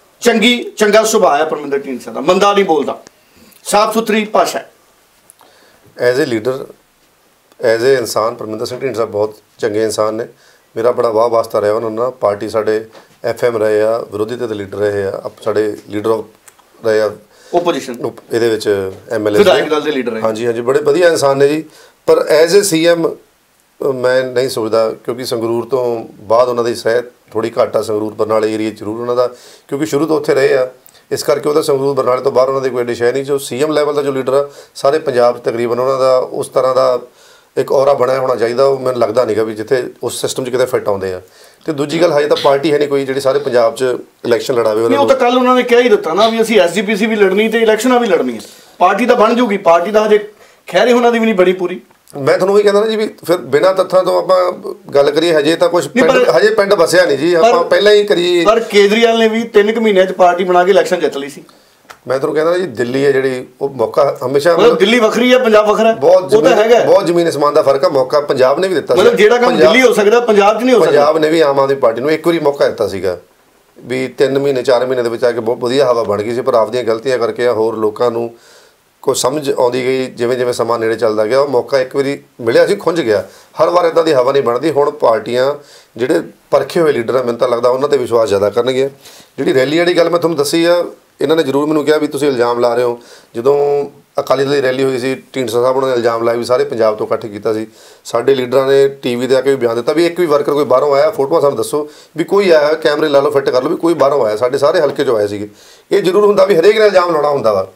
S1: ਚੰਗਾ ਸੁਭਾਅ ਹੈ ਪਰਮਿੰਦਰ ਢੀਂਡਸਾ ਦਾ, ਮੰਦਾ ਨਹੀਂ ਬੋਲਦਾ, ਸਾਫ਼ ਸੁਥਰੀ ਭਾਸ਼ਾ।
S3: As a leader, as a ਇਨਸਾਨ, ਪਰਮਿੰਦਰ ਸਿੰਘ ਢੀਂਡਸਾ ਬਹੁਤ ਚੰਗੇ ਇਨਸਾਨ ਨੇ। ਮੇਰਾ ਬੜਾ ਵਾਹ ਵਾਸਤਾ ਰਿਹਾ ਉਹਨਾਂ ਨਾਲ। ਪਾਰਟੀ ਸਾਡੇ ਐਫਐਮ ਰਹੇ ਆ, ਵਿਰੋਧੀ ਧਿਰ ਦੇ ਲੀਡਰ ਰਹੇ ਆ, ਸਾਡੇ ਲੀਡਰ ਰਹੇ ਆ
S1: ਓਪੋਜੀਸ਼ਨ,
S3: ਇਹਦੇ ਵਿੱਚ ਐਮਐਲਏ,
S1: ਵਿਧਾਇਕ ਦਲ ਦੇ ਲੀਡਰ ਰਹੇ।
S3: ਹਾਂਜੀ, ਬੜੇ ਵਧੀਆ ਇਨਸਾਨ ਨੇ ਜੀ। ਪਰ ਐਜ਼ ਏ ਸੀਐਮ ਮੈਂ ਨਹੀਂ ਸੋਚਦਾ, ਕਿਉਂਕਿ ਸੰਗਰੂਰ ਤੋਂ ਬਾਅਦ ਉਹਨਾਂ ਦੀ ਸਹਿਤ ਥੋੜੀ ਘੱਟ ਆ। ਸੰਗਰੂਰ ਬਰਨਾਲੇ ਏਰੀਆ ਜ਼ਰੂਰ ਉਹਨਾਂ ਦਾ, ਕਿਉਂਕਿ ਸ਼ੁਰੂ ਤੋਂ ਉੱਥੇ ਰਹੇ ਆ, ਇਸ ਕਰਕੇ ਉਹਦਾ ਸੰਗਰੂਰ ਬਰਨਾਲੇ ਤੋਂ ਬਾਹਰ ਉਹਨਾਂ ਦੀ ਕੋਈ ਐਡੀ ਸ਼ੈ ਨਹੀਂ। ਜੋ ਸੀਐਮ ਲੈਵਲ ਦਾ ਜੋ ਲੀਡਰ ਆ, ਸਾਰੇ ਪੰਜਾਬ 'ਚ ਤਕਰੀਬਨ ਉਹਨਾਂ ਦਾ ਉਸ ਤਰ੍ਹਾਂ ਦਾ ਇੱਕ ਔਰਾ ਬਣਿਆ ਹੋਣਾ ਚਾਹੀਦਾ। ਉਹ ਮੈਨੂੰ ਲੱਗਦਾ ਨਹੀਂਗਾ ਵੀ ਜਿੱਥੇ ਉਸ ਸਿਸਟਮ 'ਚ ਕਿਤੇ ਫਿੱਟ ਆਉਂਦੇ ਆ। ਤੇ ਦੂਜੀ ਗੱਲ, ਹਜੇ ਤਾਂ ਪਾਰਟੀ ਹੈ ਨਹੀਂ ਕੋਈ ਜਿਹੜੀ ਸਾਰੇ ਪੰਜਾਬ 'ਚ ਇਲੈਕਸ਼ਨ ਲੜਾਵੇ।
S1: ਉਹ ਤਾਂ ਕੱਲ ਉਹਨਾਂ ਨੇ ਕਹਿ ਹੀ ਦਿੱਤਾ ਨਾ ਵੀ ਅਸੀਂ ਐਸਜੀਪੀਸੀ ਵੀ ਲੜਨੀ ਤੇ ਇਲੈਕਸ਼ਨਾਂ ਵੀ ਲੜਨੀਆਂ। ਪਾਰਟੀ ਤਾਂ ਬਣ ਜੂਗੀ, ਪਾਰਟੀ ਦਾ ਹਜੇ ਖੈਰੇ ਉਹਨਾਂ ਦੀ ਵੀ ਨਹੀਂ ਬਣੀ ਪੂਰੀ।
S3: ਮੈਂ ਤੁਹਾਨੂੰ ਉਹੀ ਕਹਿੰਦਾ ਨਾ ਜੀ, ਵੀ ਫਿਰ ਬਿਨਾਂ ਤੱਥਾਂ ਤੋਂ ਆਪਾਂ ਗੱਲ ਕਰੀਏ, ਹਜੇ ਤਾਂ ਕੁਝ ਹਜੇ ਪਿੰਡ ਵਸਿਆ ਨਹੀਂ ਜੀ, ਆਪਾਂ ਪਹਿਲਾਂ ਹੀ ਕਰੀਏ।
S1: ਪਰ ਕੇਜਰੀਵਾਲ ਨੇ ਵੀ 3 ਮਹੀਨਿਆਂ 'ਚ ਪਾਰਟੀ ਬਣਾ ਕੇ ਇਲੈਕਸ਼ਨ ਜਿੱਤ ਲਈ ਸੀ।
S3: ਮੈਂ ਤੁਹਾਨੂੰ ਕਹਿੰਦਾ ਜੀ, ਦਿੱਲੀ ਹੈ ਜਿਹੜੀ, ਉਹ ਮੌਕਾ ਹਮੇਸ਼ਾ,
S1: ਦਿੱਲੀ ਵੱਖਰੀ ਹੈ, ਪੰਜਾਬ ਵੱਖਰਾ,
S3: ਬਹੁਤ ਜ਼ਮੀਨ ਅਸਮਾਨ ਦਾ ਫਰਕ ਆ। ਮੌਕਾ ਪੰਜਾਬ ਨੇ ਵੀ ਦਿੱਤਾ ਸੀ,
S1: ਮਤਲਬ ਜਿਹੜਾ ਕੰਮ ਦਿੱਲੀ ਹੋ ਸਕਦਾ ਪੰਜਾਬ 'ਚ ਨਹੀਂ ਹੋ ਸਕਦਾ।
S3: ਪੰਜਾਬ ਨੇ ਵੀ ਆਮ ਆਦਮੀ ਪਾਰਟੀ ਨੂੰ ਇੱਕ ਵਾਰੀ ਮੌਕਾ ਦਿੱਤਾ ਸੀਗਾ ਵੀ 3 ਮਹੀਨੇ 4 ਮਹੀਨੇ ਦੇ ਵਿੱਚ ਆ ਕੇ ਬਹੁਤ ਵਧੀਆ ਹਵਾ ਬਣ ਗਈ ਸੀ। ਪਰ ਆਪਦੀਆਂ ਗਲਤੀਆਂ ਕਰਕੇ ਹੋਰ ਲੋਕਾਂ ਨੂੰ ਕੋਈ ਸਮਝ ਆਉਂਦੀ ਗਈ, ਜਿਵੇਂ ਜਿਵੇਂ ਸਮਾਂ ਨੇੜੇ ਚੱਲਦਾ ਗਿਆ, ਉਹ ਮੌਕਾ ਇੱਕ ਵਾਰੀ ਮਿਲਿਆ ਸੀ, ਖੁੰਝ ਗਿਆ। ਹਰ ਵਾਰ ਇੱਦਾਂ ਦੀ ਹਵਾ ਨਹੀਂ ਬਣਦੀ। ਹੁਣ ਪਾਰਟੀਆਂ ਜਿਹੜੇ ਪਰਖੇ ਹੋਏ ਲੀਡਰ ਆ, ਮੈਨੂੰ ਤਾਂ ਲੱਗਦਾ ਉਹਨਾਂ 'ਤੇ ਵਿਸ਼ਵਾਸ ਜ਼ਿਆਦਾ ਕਰਨਗੇ। ਜਿਹੜੀ ਰੈਲੀ ਵਾਲੀ ਗੱਲ ਮੈਂ ਤੁਹਾਨੂੰ ਦੱਸੀ ਆ, ਇਹਨਾਂ ਨੇ ਜ਼ਰੂਰ ਮੈਨੂੰ ਕਿਹਾ ਵੀ ਤੁਸੀਂ ਇਲਜ਼ਾਮ ਲਾ ਰਹੇ ਹੋ। ਜਦੋਂ ਅਕਾਲੀ ਦਲ ਦੀ ਰੈਲੀ ਹੋਈ ਸੀ, ਢੀਂਡਸਾ ਸਾਹਿਬ ਉਹਨਾਂ ਨੇ ਇਲਜ਼ਾਮ ਲਾਇਆ ਵੀ ਸਾਰੇ ਪੰਜਾਬ ਤੋਂ ਇਕੱਠ ਕੀਤਾ ਸੀ। ਸਾਡੇ ਲੀਡਰਾਂ ਨੇ ਟੀਵੀ 'ਤੇ ਆ ਕੇ ਵੀ ਬਿਆਨ ਦਿੱਤਾ ਵੀ ਇੱਕ ਵੀ ਵਰਕਰ ਕੋਈ ਬਾਹਰੋਂ ਆਇਆ, ਫੋਟੋਆਂ ਸਾਨੂੰ ਦੱਸੋ ਵੀ ਕੋਈ ਆਇਆ, ਕੈਮਰੇ ਲਾ ਲਓ, ਫਿੱਟ ਕਰ ਲਓ ਵੀ ਕੋਈ ਬਾਹਰੋਂ ਆਇਆ। ਸਾਡੇ ਸਾਰੇ ਹਲਕੇ 'ਚੋਂ ਆਏ ਸੀਗੇ। ਇਹ ਜ਼ਰੂਰ ਹੁੰਦਾ ਵੀ ਹਰੇਕ ਨੇ ਇਲਜ਼ਾਮ ਲਾਉਣਾ ਹੁੰਦਾ ਵਾ।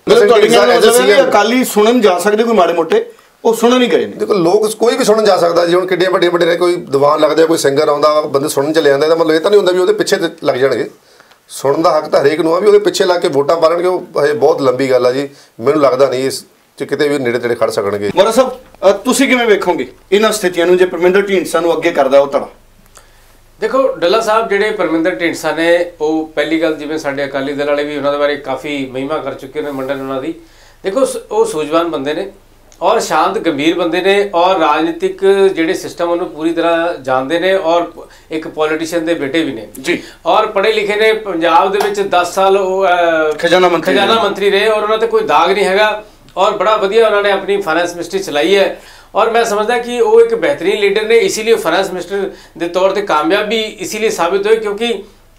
S1: ਅਕਾਲੀ ਸੁਣਨ ਜਾ ਸਕਦੇ ਕੋਈ ਮਾੜੇ ਮੋਟੇ, ਉਹ ਸੁਣਨ ਹੀ ਗਏ ਨੇ।
S3: ਦੇਖੋ, ਲੋਕ ਕੋਈ ਵੀ ਸੁਣਨ ਜਾ ਸਕਦਾ ਜੀ। ਹੁਣ ਕਿੱਡੀਆਂ ਵੱਡੀਆਂ ਨੇ, ਕੋਈ ਦੀਵਾਨ ਲੱਗਦੇ, ਕੋਈ ਸਿੰਗਰ ਆਉਂਦਾ, ਬੰਦੇ ਸੁਣਨ ਚਲੇ ਜਾਂਦੇ, ਤਾਂ ਮਤਲਬ ਇਹ ਤਾਂ ਨਹੀਂ ਹੁੰਦਾ ਵੀ ਉਹਦੇ ਪਿੱਛੇ ਲੱਗ ਜਾਣਗੇ। ਸੁਣਨ ਦਾ ਹੱਕ ਤਾਂ ਹਰੇਕ ਨੂੰ ਆ, ਵੀ ਉਹਦੇ ਪਿੱਛੇ ਲੱਗ ਕੇ ਵੋਟਾਂ ਪਾ ਲੈਣਗੇ, ਉਹ ਹਜੇ ਬਹੁਤ ਲੰਬੀ ਗੱਲ ਆ ਜੀ। ਮੈਨੂੰ ਲੱਗਦਾ ਨਹੀਂ ਇਸ 'ਚ ਕਿਤੇ ਵੀ ਨੇੜੇ ਤੇੜੇ ਖੜ ਸਕਣਗੇ।
S1: ਮੋਰਾ ਸਾਹਿਬ, ਤੁਸੀਂ ਕਿਵੇਂ ਵੇਖੋਗੇ ਇਹਨਾਂ ਸਥਿਤੀਆਂ ਨੂੰ ਜੇ ਪਰਮਿੰਦਰ ਢੀਂਡਸਾ ਨੂੰ ਅੱਗੇ ਕਰਦਾ ਉਹ ਧੜਾ?
S9: ਦੇਖੋ ਡੱਲਾ ਸਾਹਿਬ, ਜਿਹੜੇ ਪਰਮਿੰਦਰ ਢੀਂਡਸਾ ਨੇ, ਉਹ ਪਹਿਲੀ ਗੱਲ, ਜਿਵੇਂ ਸਾਡੇ ਅਕਾਲੀ ਦਲ ਵਾਲੇ ਵੀ ਉਹਨਾਂ ਦੇ ਬਾਰੇ ਕਾਫੀ ਮਹਿਮਾ ਕਰ ਚੁੱਕੇ ਨੇ, ਮੰਡਲ ਉਹਨਾਂ ਦੀ। ਦੇਖੋ, ਉਹ ਸੂਝਵਾਨ ਬੰਦੇ ਨੇ ਔਰ ਸ਼ਾਂਤ ਗੰਭੀਰ ਬੰਦੇ ਨੇ ਔਰ ਰਾਜਨੀਤਿਕ ਜਿਹੜੇ ਸਿਸਟਮ ਉਹਨੂੰ ਪੂਰੀ ਤਰ੍ਹਾਂ ਜਾਣਦੇ ਨੇ ਔਰ ਇੱਕ ਪੋਲੀਟੀਸ਼ੀਅਨ ਦੇ ਬੇਟੇ ਵੀ ਨੇ ਜੀ ਔਰ ਪੜ੍ਹੇ ਲਿਖੇ ਨੇ। ਪੰਜਾਬ ਦੇ ਵਿੱਚ 10 ਸਾਲ ਉਹ ਖਜ਼ਾਨਾ ਮੰਤਰੀ ਰਹੇ ਔਰ ਉਹਨਾਂ ਤੇ ਕੋਈ ਦਾਗ ਨਹੀਂ ਹੈਗਾ ਔਰ ਬੜਾ ਵਧੀਆ ਉਹਨਾਂ ਨੇ ਆਪਣੀ ਫਾਈਨੈਂਸ ਮਿਨਿਸਟਰੀ ਚਲਾਈ ਹੈ। और मैं समझदा कि वो एक बेहतरीन लीडर ने, इसीलिए फाइनेंस मिनिस्टर के तौर पर कामयाब भी इसीलिए साबित हुए क्योंकि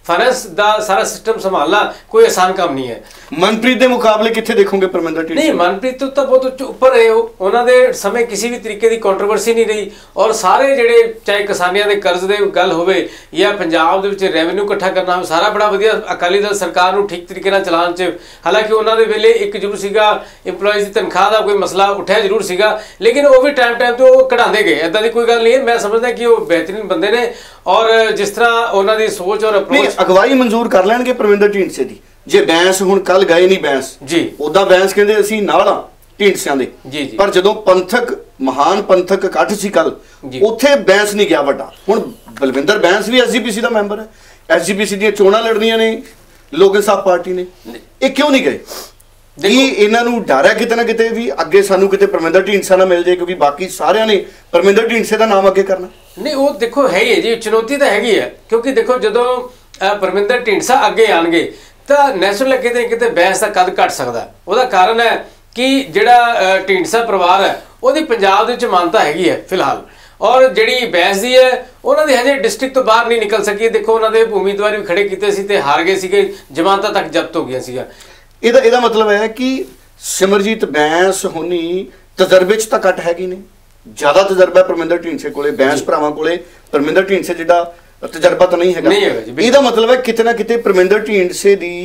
S9: फाइनेंस का सारा सिस्टम संभालना कोई आसान काम नहीं है।
S1: मनप्रीत के मुकाबले कितने देखोगे परमिंदर ढींडसा? नहीं,
S9: मनप्रीत तो बहुत उपर है। उन्होंने समय किसी भी तरीके की कॉन्ट्रोवर्सी नहीं रही और सारे ਜਿਹੜੇ ਚਾਹੇ ਕਿਸਾਨੀਆਂ ਦੇ ਕਰਜ਼ ਦੇ ਗੱਲ ਹੋਵੇ ਜਾਂ ਪੰਜਾਬ ਦੇ ਵਿੱਚ ਰੈਵਨਿਊ ਇਕੱਠਾ ਕਰਨਾ ਹੋਵੇ, ਸਾਰਾ ਬੜਾ ਵਧੀਆ ਅਕਾਲੀ ਦਲ ਸਰਕਾਰ ਨੂੰ ਠੀਕ ਤਰੀਕੇ ਨਾਲ ਚਲਾਉਣ 'ਚ, ਹਾਲਾਂਕਿ ਉਹਨਾਂ ਦੇ ਵੇਲੇ ਇੱਕ ਜ਼ਰੂਰ ਸੀਗਾ ਇੰਪਲੋਈਜ਼ ਦੀ ਤਨਖਾਹ ਦਾ ਕੋਈ ਮਸਲਾ ਉੱਠਿਆ ਜ਼ਰੂਰ ਸੀਗਾ, ਲੇਕਿਨ ਉਹ ਵੀ ਟਾਈਮ ਤੇ ਉਹ ਕਢਾਉਂਦੇ ਗਏ। ਇੱਦਾਂ ਦੀ ਕੋਈ ਗੱਲ ਨਹੀਂ ਹੈ। ਮੈਂ ਸਮਝਦਾ ਕਿ ਉਹ ਬਿਹਤਰੀਨ ਬੰਦੇ ਨੇ ਔਰ ਜਿਸ ਤਰ੍ਹਾਂ ਉਹਨਾਂ ਦੀ ਸੋਚ ਔਰ ਅਪਰੋਚ।
S1: ਅਗਵਾਈ ਮਨਜ਼ੂਰ ਕਰ ਲੈਣਗੇ ਪਰਮਿੰਦਰ ਢੀਂਡਸੇ ਦੀ? ਜੇ ਬੈਂਸ ਹੁਣ ਕੱਲ ਗਏ ਨਹੀਂ ਬੈਂਸ
S9: ਜੀ,
S1: ਉਹਦਾ ਬੈਂਸ ਕਹਿੰਦੇ ਅਸੀਂ ਨਾਲ ਆ ਢੀਂਡਸਿਆਂ ਦੇ, ਪਰ ਜਦੋਂ ਪੰਥਕ ਮਹਾਨ ਪੰਥਕ ਇਕੱਠ ਸੀ ਕੱਲ, ਉੱਥੇ ਬੈਂਸ ਨਹੀਂ ਗਿਆ ਵੱਡਾ। ਹੁਣ ਬਲਵਿੰਦਰ ਬੈਂਸ ਵੀ ਐਸਜੀਪੀਸੀ ਦਾ ਮੈਂਬਰ ਹੈ, ਐਸਜੀਪੀਸੀ ਦੀਆਂ ਚੋਣਾਂ ਲੜਨੀਆਂ ਨੇ ਲੋਕ ਇਨਸਾਫ ਪਾਰਟੀ ਨੇ, ਇਹ ਕਿਉਂ ਨਹੀਂ ਗਏ? ਕੀ ਇਹਨਾਂ ਨੂੰ ਡਰ ਹੈ ਕਿਤੇ ਨਾ ਕਿਤੇ ਵੀ ਅੱਗੇ ਸਾਨੂੰ ਕਿਤੇ ਪਰਮਿੰਦਰ ਢੀਂਡਸਾ ਨਾ ਮਿਲ ਜਾਏ, ਕਿਉਂਕਿ ਬਾਕੀ ਸਾਰਿਆਂ ਨੇ ਪਰਮਿੰਦਰ ਢੀਂਡਸੇ ਦਾ ਨਾਮ ਅੱਗੇ ਕਰਨਾ?
S9: ਨਹੀਂ, ਉਹ ਦੇਖੋ ਹੈ ਹੀ ਹੈ ਜੀ, ਚੁਣੌਤੀ ਤਾਂ ਹੈਗੀ ਹੈ, ਕਿਉਂਕਿ ਦੇਖੋ ਜਦੋਂ ਪਰਮਿੰਦਰ ਢੀਂਡਸਾ ਅੱਗੇ ਆਣਗੇ ਤਾਂ ਨੈਚੁਰਲ ਕਿਤੇ ਬੈਂਸ ਦਾ ਕੱਦ ਘਟ ਸਕਦਾ। ਉਹਦਾ ਕਾਰਨ ਹੈ ਕਿ ਜਿਹੜਾ ਢੀਂਡਸਾ ਪਰਿਵਾਰ ਹੈ ਉਹਦੀ ਪੰਜਾਬ ਦੇ ਵਿੱਚ ਮਾਨਤਾ ਹੈਗੀ ਹੈ ਫਿਲਹਾਲ, ਔਰ ਜਿਹੜੀ ਬੈਂਸ ਦੀ ਹੈ ਉਹਨਾਂ ਦੀ ਹਜੇ ਡਿਸਟ੍ਰਿਕਟ ਤੋਂ ਬਾਹਰ ਨਹੀਂ ਨਿਕਲ ਸਕੀ। ਦੇਖੋ ਉਹਨਾਂ ਦੇ ਉਮੀਦਵਾਰ ਵੀ ਖੜੇ ਕੀਤੇ ਸੀ ਤੇ ਹਾਰ ਗਏ ਸੀਗੇ, ਜ਼ਮਾਨਤਾਂ ਤੱਕ ਜ਼ਬਤ ਹੋ ਗਈਆਂ ਸੀਗਾ। ਇਹਦਾ
S1: ਮਤਲਬ ਹੈ ਕਿ ਸਿਮਰਜੀਤ ਬੈਂਸ ਹੋਣੀ ਤਜਰਬੇ 'ਚ ਤਾਂ ਘੱਟ ਹੈਗੀ ਨੇ, ਜ਼ਿਆਦਾ ਤਜਰਬਾ ਪਰਮਿੰਦਰ ਢੀਂਡਸੇ ਕੋਲੇ, ਬੈਂਸ ਭਰਾਵਾਂ ਕੋਲੇ ਪਰਮਿੰਦਰ ਢੀਂਡਸੇ ਜਿਹੜਾ ਤਜਰਬਾ ਤਾਂ ਨਹੀਂ ਹੈਗਾ। ਇਹਦਾ ਮਤਲਬ ਹੈ ਕਿਤੇ ਨਾ ਕਿਤੇ ਪਰਮਿੰਦਰ ਢੀਂਡਸੇ ਦੀ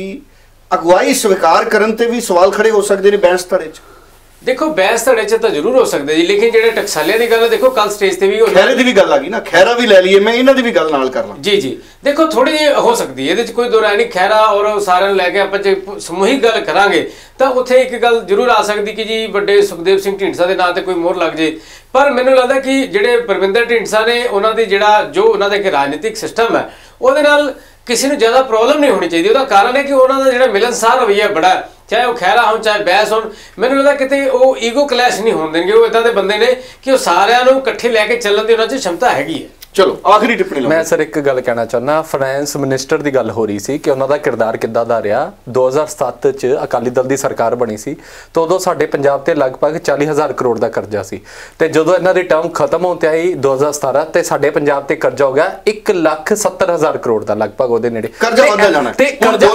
S1: ਅਗਵਾਈ ਸਵੀਕਾਰ ਕਰਨ ਤੇ ਵੀ ਸਵਾਲ ਖੜੇ ਹੋ ਸਕਦੇ ਨੇ ਬੈਂਸ ਧੜੇ 'ਚ।
S9: ਦੇਖੋ ਬੈਂਸ ਧੜੇ 'ਚ ਤਾਂ ਜ਼ਰੂਰ ਹੋ ਸਕਦੇ ਜੀ, ਲੇਕਿਨ ਜਿਹੜੇ ਟਕਸਾਲਿਆਂ ਦੀ ਗੱਲ ਹੈ, ਦੇਖੋ ਕੱਲ ਸਟੇਜ ਤੇ ਵੀ
S1: ਖੈਰੇ ਦੀ ਵੀ ਗੱਲ ਆ ਗਈ ਨਾ, ਖੈਰਾ ਵੀ ਲੈ ਲਈਏ, ਮੈਂ ਇਹਨਾਂ ਦੀ ਵੀ ਗੱਲ ਨਾਲ ਕਰ ਲਾਂ।
S9: ਜੀ, ਦੇਖੋ ਥੋੜੀ ਜਿਹੀ ਹੋ ਸਕਦੀ ਹੈ, ਇਹਦੇ 'ਚ ਕੋਈ ਦੋ ਰਾਏ ਨਹੀਂ। ਖੈਰਾ ਔਰ ਸਾਰਿਆਂ ਨੂੰ ਲੈ ਕੇ ਆਪਾਂ ਜੇ ਸਮੂਹਿਕ ਗੱਲ ਕਰਾਂਗੇ ਤਾਂ ਉੱਥੇ ਇੱਕ ਗੱਲ ਜ਼ਰੂਰ ਆ ਸਕਦੀ ਕਿ ਜੀ ਵੱਡੇ ਸੁਖਦੇਵ ਸਿੰਘ ਢੀਂਡਸਾ ਦੇ ਨਾਂ ਤੇ ਕੋਈ ਮੋਹਰ ਲੱਗ ਜੇ। ਪਰ ਮੈਨੂੰ ਲੱਗਦਾ ਕਿ ਜਿਹੜੇ ਪਰਮਿੰਦਰ ਢੀਂਡਸਾ ਨੇ ਉਹਨਾਂ ਦੀ ਜੋ ਉਹਨਾਂ ਦਾ ਇੱਕ ਰਾਜਨੀਤਿਕ ਸਿਸਟਮ ਹੈ ਉਹਦੇ ਨਾਲ ਕਿਸੇ ਨੂੰ ਜ਼ਿਆਦਾ ਪ੍ਰੋਬਲਮ ਨਹੀਂ ਹੋਣੀ ਚਾਹੀਦੀ। ਉਹਦਾ ਕਾਰਨ ਹੈ ਕਿ ਉਹਨਾਂ ਦਾ ਜਿਹੜਾ ਮਿਲਨਸਾਰ ਰਵੱਈਆ ਬੜਾ, ਚਾਹੇ ਉਹ ਖੈਰਾ ਹੋਣ ਚਾਹੇ ਬੈਂਸ ਹੋਣ, ਮੈਨੂੰ ਲੱਗਦਾ ਕਿਤੇ ਉਹ ਈਗੋ ਕਲੈਸ਼ ਨਹੀਂ ਹੋਣ ਦੇਣਗੇ। ਉਹ ਇੱਦਾਂ ਦੇ ਬੰਦੇ ਨੇ ਕਿ ਉਹ ਸਾਰਿਆਂ ਨੂੰ ਇਕੱਠੇ ਲੈ ਕੇ ਚੱਲਣ ਦੀ ਉਹਨਾਂ 'ਚ क्षमता ਹੈਗੀ ਹੈ।
S1: ਚਲੋ ਆਖਰੀ ਟਿੱਪਣੀ
S2: ਮੈਂ ਸਰ ਇੱਕ ਗੱਲ ਕਹਿਣਾ ਚਾਹੁੰਦਾ। ਫਾਈਨੈਂਸ ਮਿਨਿਸਟਰ ਦੀ ਗੱਲ ਹੋ ਰਹੀ ਸੀ ਕਿ ਉਹਨਾਂ ਦਾ ਕਿਰਦਾਰ ਕਿੱਦਾਂ ਦਾ ਰਿਹਾ। 2007 'ਚ ਅਕਾਲੀ ਦਲ ਦੀ ਸਰਕਾਰ ਬਣੀ ਸੀ ਤਾਂ ਉਦੋਂ ਸਾਡੇ ਪੰਜਾਬ ਤੇ ਲਗਭਗ 40,000 ਕਰੋੜ ਦਾ ਕਰਜ਼ਾ ਸੀ, ਤੇ ਜਦੋਂ ਇਹਨਾਂ ਦੀ ਟਰਮ ਖਤਮ ਹੋਣ ਤੇ ਆਈ 2017 ਤੇ ਸਾਡੇ ਪੰਜਾਬ ਤੇ ਕਰਜ਼ਾ ਹੋ ਗਿਆ 1,70,000 ਕਰੋੜ ਦਾ ਲਗਭਗ, ਉਹਦੇ ਨੇੜੇ
S1: ਕਰਜ਼ਾ ਵਧਦਾ ਜਾਣਾ।
S2: ਤੇ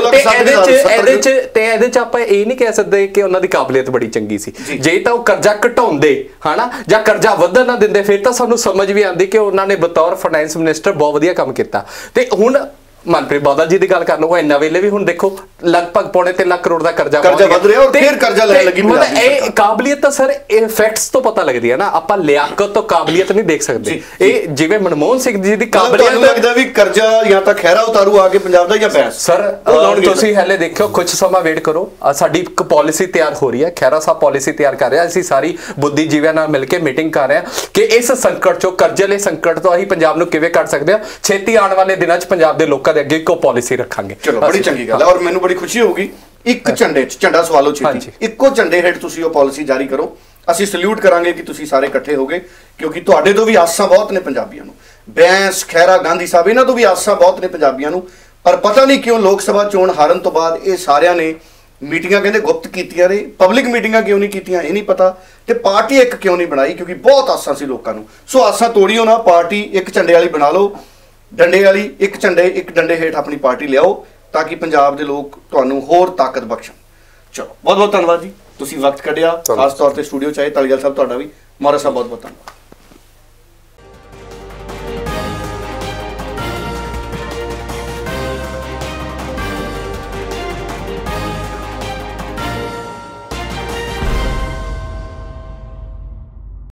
S2: ਇਹਦੇ 'ਚ ਆਪਾਂ ਇਹ ਨਹੀਂ ਕਹਿ ਸਕਦੇ ਕਿ ਉਹਨਾਂ ਦੀ ਕਾਬਲੀਅਤ ਬੜੀ ਚੰਗੀ ਸੀ। ਜੇ ਤਾਂ ਉਹ ਕਰਜ਼ਾ ਘਟਾਉਂਦੇ ਹਨਾ ਜਾਂ ਕਰਜ਼ਾ ਵਧਣ ਨਾ ਦਿੰਦੇ ਫਿਰ ਤਾਂ ਸਾਨੂੰ ਸਮਝ ਵੀ ਆਉਂਦੀ ਕਿ ਉਹਨਾਂ ਨੇ ਔਰ ਫਾਈਨੈਂਸ ਮਿਨਿਸਟਰ ਬਹੁਤ ਵਧੀਆ ਕੰਮ ਕੀਤਾ। ਤੇ ਹੁਣ ਮਨਪ੍ਰੀਤ ਬਾਦਲ ਜੀ ਦੀ ਗੱਲ ਕਰ ਲਓ, ਇੰਨਾ ਵੇਲੇ ਵੀ ਹੁਣ ਦੇਖੋ ਲਗਭਗ 3.5 ਲੱਖ ਕਰੋੜ ਦਾ ਕਰਜ਼ਾ
S1: ਵਧ ਰਿਹਾ ਔਰ ਫਿਰ ਕਰਜ਼ਾ ਲੈਣ ਲੱਗੀ।
S2: ਮਤਲਬ ਇਹ ਕਾਬਲੀਅਤ ਤਾਂ ਸਰ ਇਹ ਫੈਕਟਸ ਤੋਂ ਪਤਾ ਲੱਗਦੀ ਹੈ ਨਾ, ਆਪਾਂ ਲਿਆਕਤ ਤੋਂ ਕਾਬਲੀਅਤ ਨਹੀਂ ਦੇਖ ਸਕਦੇ। ਇਹ ਜਿਵੇਂ ਮਨਮੋਹਨ ਸਿੰਘ ਜੀ ਦੀ ਕਾਬਲੀਅਤ
S1: ਲੱਗਦਾ ਵੀ ਕਰਜ਼ਾ ਜਾਂ ਤਾਂ ਖੈਰਾ ਉਤਾਰੂ ਆ ਕੇ ਪੰਜਾਬ ਦਾ ਜਾਂ ਬੈਂਸ।
S2: ਸਰ ਤੁਸੀਂ ਹਲੇ ਦੇਖਿਓ, ਕੁਝ ਸਮਾਂ ਵੇਟ ਕਰੋ, ਸਾਡੀ ਇੱਕ ਪਾਲਿਸੀ ਤਿਆਰ ਹੋ ਰਹੀ ਹੈ, ਖੈਰਾ ਸਾਹਿਬ ਪਾਲਿਸੀ ਤਿਆਰ ਕਰ ਰਿਹਾ, ਅਸੀਂ ਸਾਰੀ ਬੁੱਧੀਜੀਵੀਆਂ ਨਾਲ ਮਿਲ ਕੇ ਮੀਟਿੰਗ ਕਰ ਰਹੇ ਹਾਂ ਕਿ ਇਸ ਸੰਕਟ ਚੋਂ, ਕਰਜ਼ੇ ਵਾਲੇ ਸੰਕਟ ਤੋਂ ਅਸੀਂ ਪੰਜਾਬ ਨੂੰ ਕਿਵੇਂ ਕੱਢ ਸਕਦੇ ਹਾਂ। ਛੇਤੀ ਆਉਣ ਵਾਲੇ ਦਿਨਾਂ 'ਚ ਪੰਜਾਬ ਦੇ ਲੋਕਾਂ ਦੇ ਅੱਗੇ ਇੱਕੋ ਪਾਲਿਸੀ ਰੱਖਾਂਗੇ।
S1: ਚਲੋ ਬੜੀ ਚੰਗੀ ਗੱਲ ਹੈ ਔਰ ਮੈਨੂੰ ਬੜੀ ਖੁਸ਼ੀ ਹੋਊਗੀ। ਇੱਕ ਝੰਡੇ 'ਚ ਝੰਡਾ ਸਵਾਲੋ ਛੇਤੀ, ਇੱਕੋ ਝੰਡੇ ਹੇਠ ਤੁਸੀਂ ਉਹ ਪਾਲਿਸੀ ਜਾਰੀ ਕਰੋ। ਅਸੀਂ ਸਲੂਟ ਕਰਾਂਗੇ ਕਿ ਤੁਸੀਂ ਸਾਰੇ ਇਕੱਠੇ ਹੋ ਗਏ, ਕਿਉਂਕਿ ਤੁਹਾਡੇ ਤੋਂ ਵੀ ਆਸਾਂ ਬਹੁਤ ਨੇ ਪੰਜਾਬੀਆਂ ਨੂੰ। ਬੈਂਸ, ਖੈਰਾ, ਗਾਂਧੀ ਸਾਹਿਬ, ਇਹਨਾਂ ਤੋਂ ਵੀ ਆਸਾਂ ਬਹੁਤ ਨੇ ਪੰਜਾਬੀਆਂ ਨੂੰ। ਪਰ ਪਤਾ ਨਹੀਂ ਕਿਉਂ ਲੋਕ ਸਭਾ ਚੋਣ ਹਾਰਨ ਤੋਂ ਬਾਅਦ ਇਹ ਸਾਰਿਆਂ ਨੇ ਮੀਟਿੰਗਾਂ ਕਹਿੰਦੇ ਗੁਪਤ ਕੀਤੀਆਂ ਨੇ, ਪਬਲਿਕ ਮੀਟਿੰਗਾਂ ਕਿਉਂ ਨਹੀਂ ਕੀਤੀਆਂ ਇਹ ਨਹੀਂ ਪਤਾ, ਤੇ ਪਾਰਟੀ ਇੱਕ ਕਿਉਂ ਨਹੀਂ ਬਣਾਈ, ਕਿਉਂਕਿ ਬਹੁਤ ਆਸਾਂ ਸੀ ਲੋਕਾਂ ਨੂੰ। ਸੋ ਆਸਾਂ ਤੋੜੀਓ ਨਾ, ਪਾਰਟੀ ਇੱਕ ਝੰਡੇ ਵਾਲੀ ਬਣਾ ਲਓ, ਡੰਡੇ ਵਾਲੀ, ਇੱਕ ਡੰਡੇ ਹੇਠ ਆਪਣੀ ਪਾਰਟੀ ਲਿਆਓ ਤਾਂ ਕਿ ਪੰਜਾਬ ਦੇ ਲੋਕ ਤੁਹਾਨੂੰ ਹੋਰ ਤਾਕਤ ਬਖਸ਼ਣ। ਚਲੋ ਬਹੁਤ ਬਹੁਤ ਧੰਨਵਾਦ ਜੀ, ਤੁਸੀਂ ਵਕਤ ਕੱਢਿਆ, ਖਾਸ ਤੌਰ ਤੇ ਸਟੂਡੀਓ 'ਚ ਆਏ। ਤਾਲੀਵਾਲ ਸਾਹਿਬ ਤੁਹਾਡਾ ਵੀ, ਮੌਰਾ ਸਾਹਿਬ ਬਹੁਤ ਬਹੁਤ ਧੰਨਵਾਦ।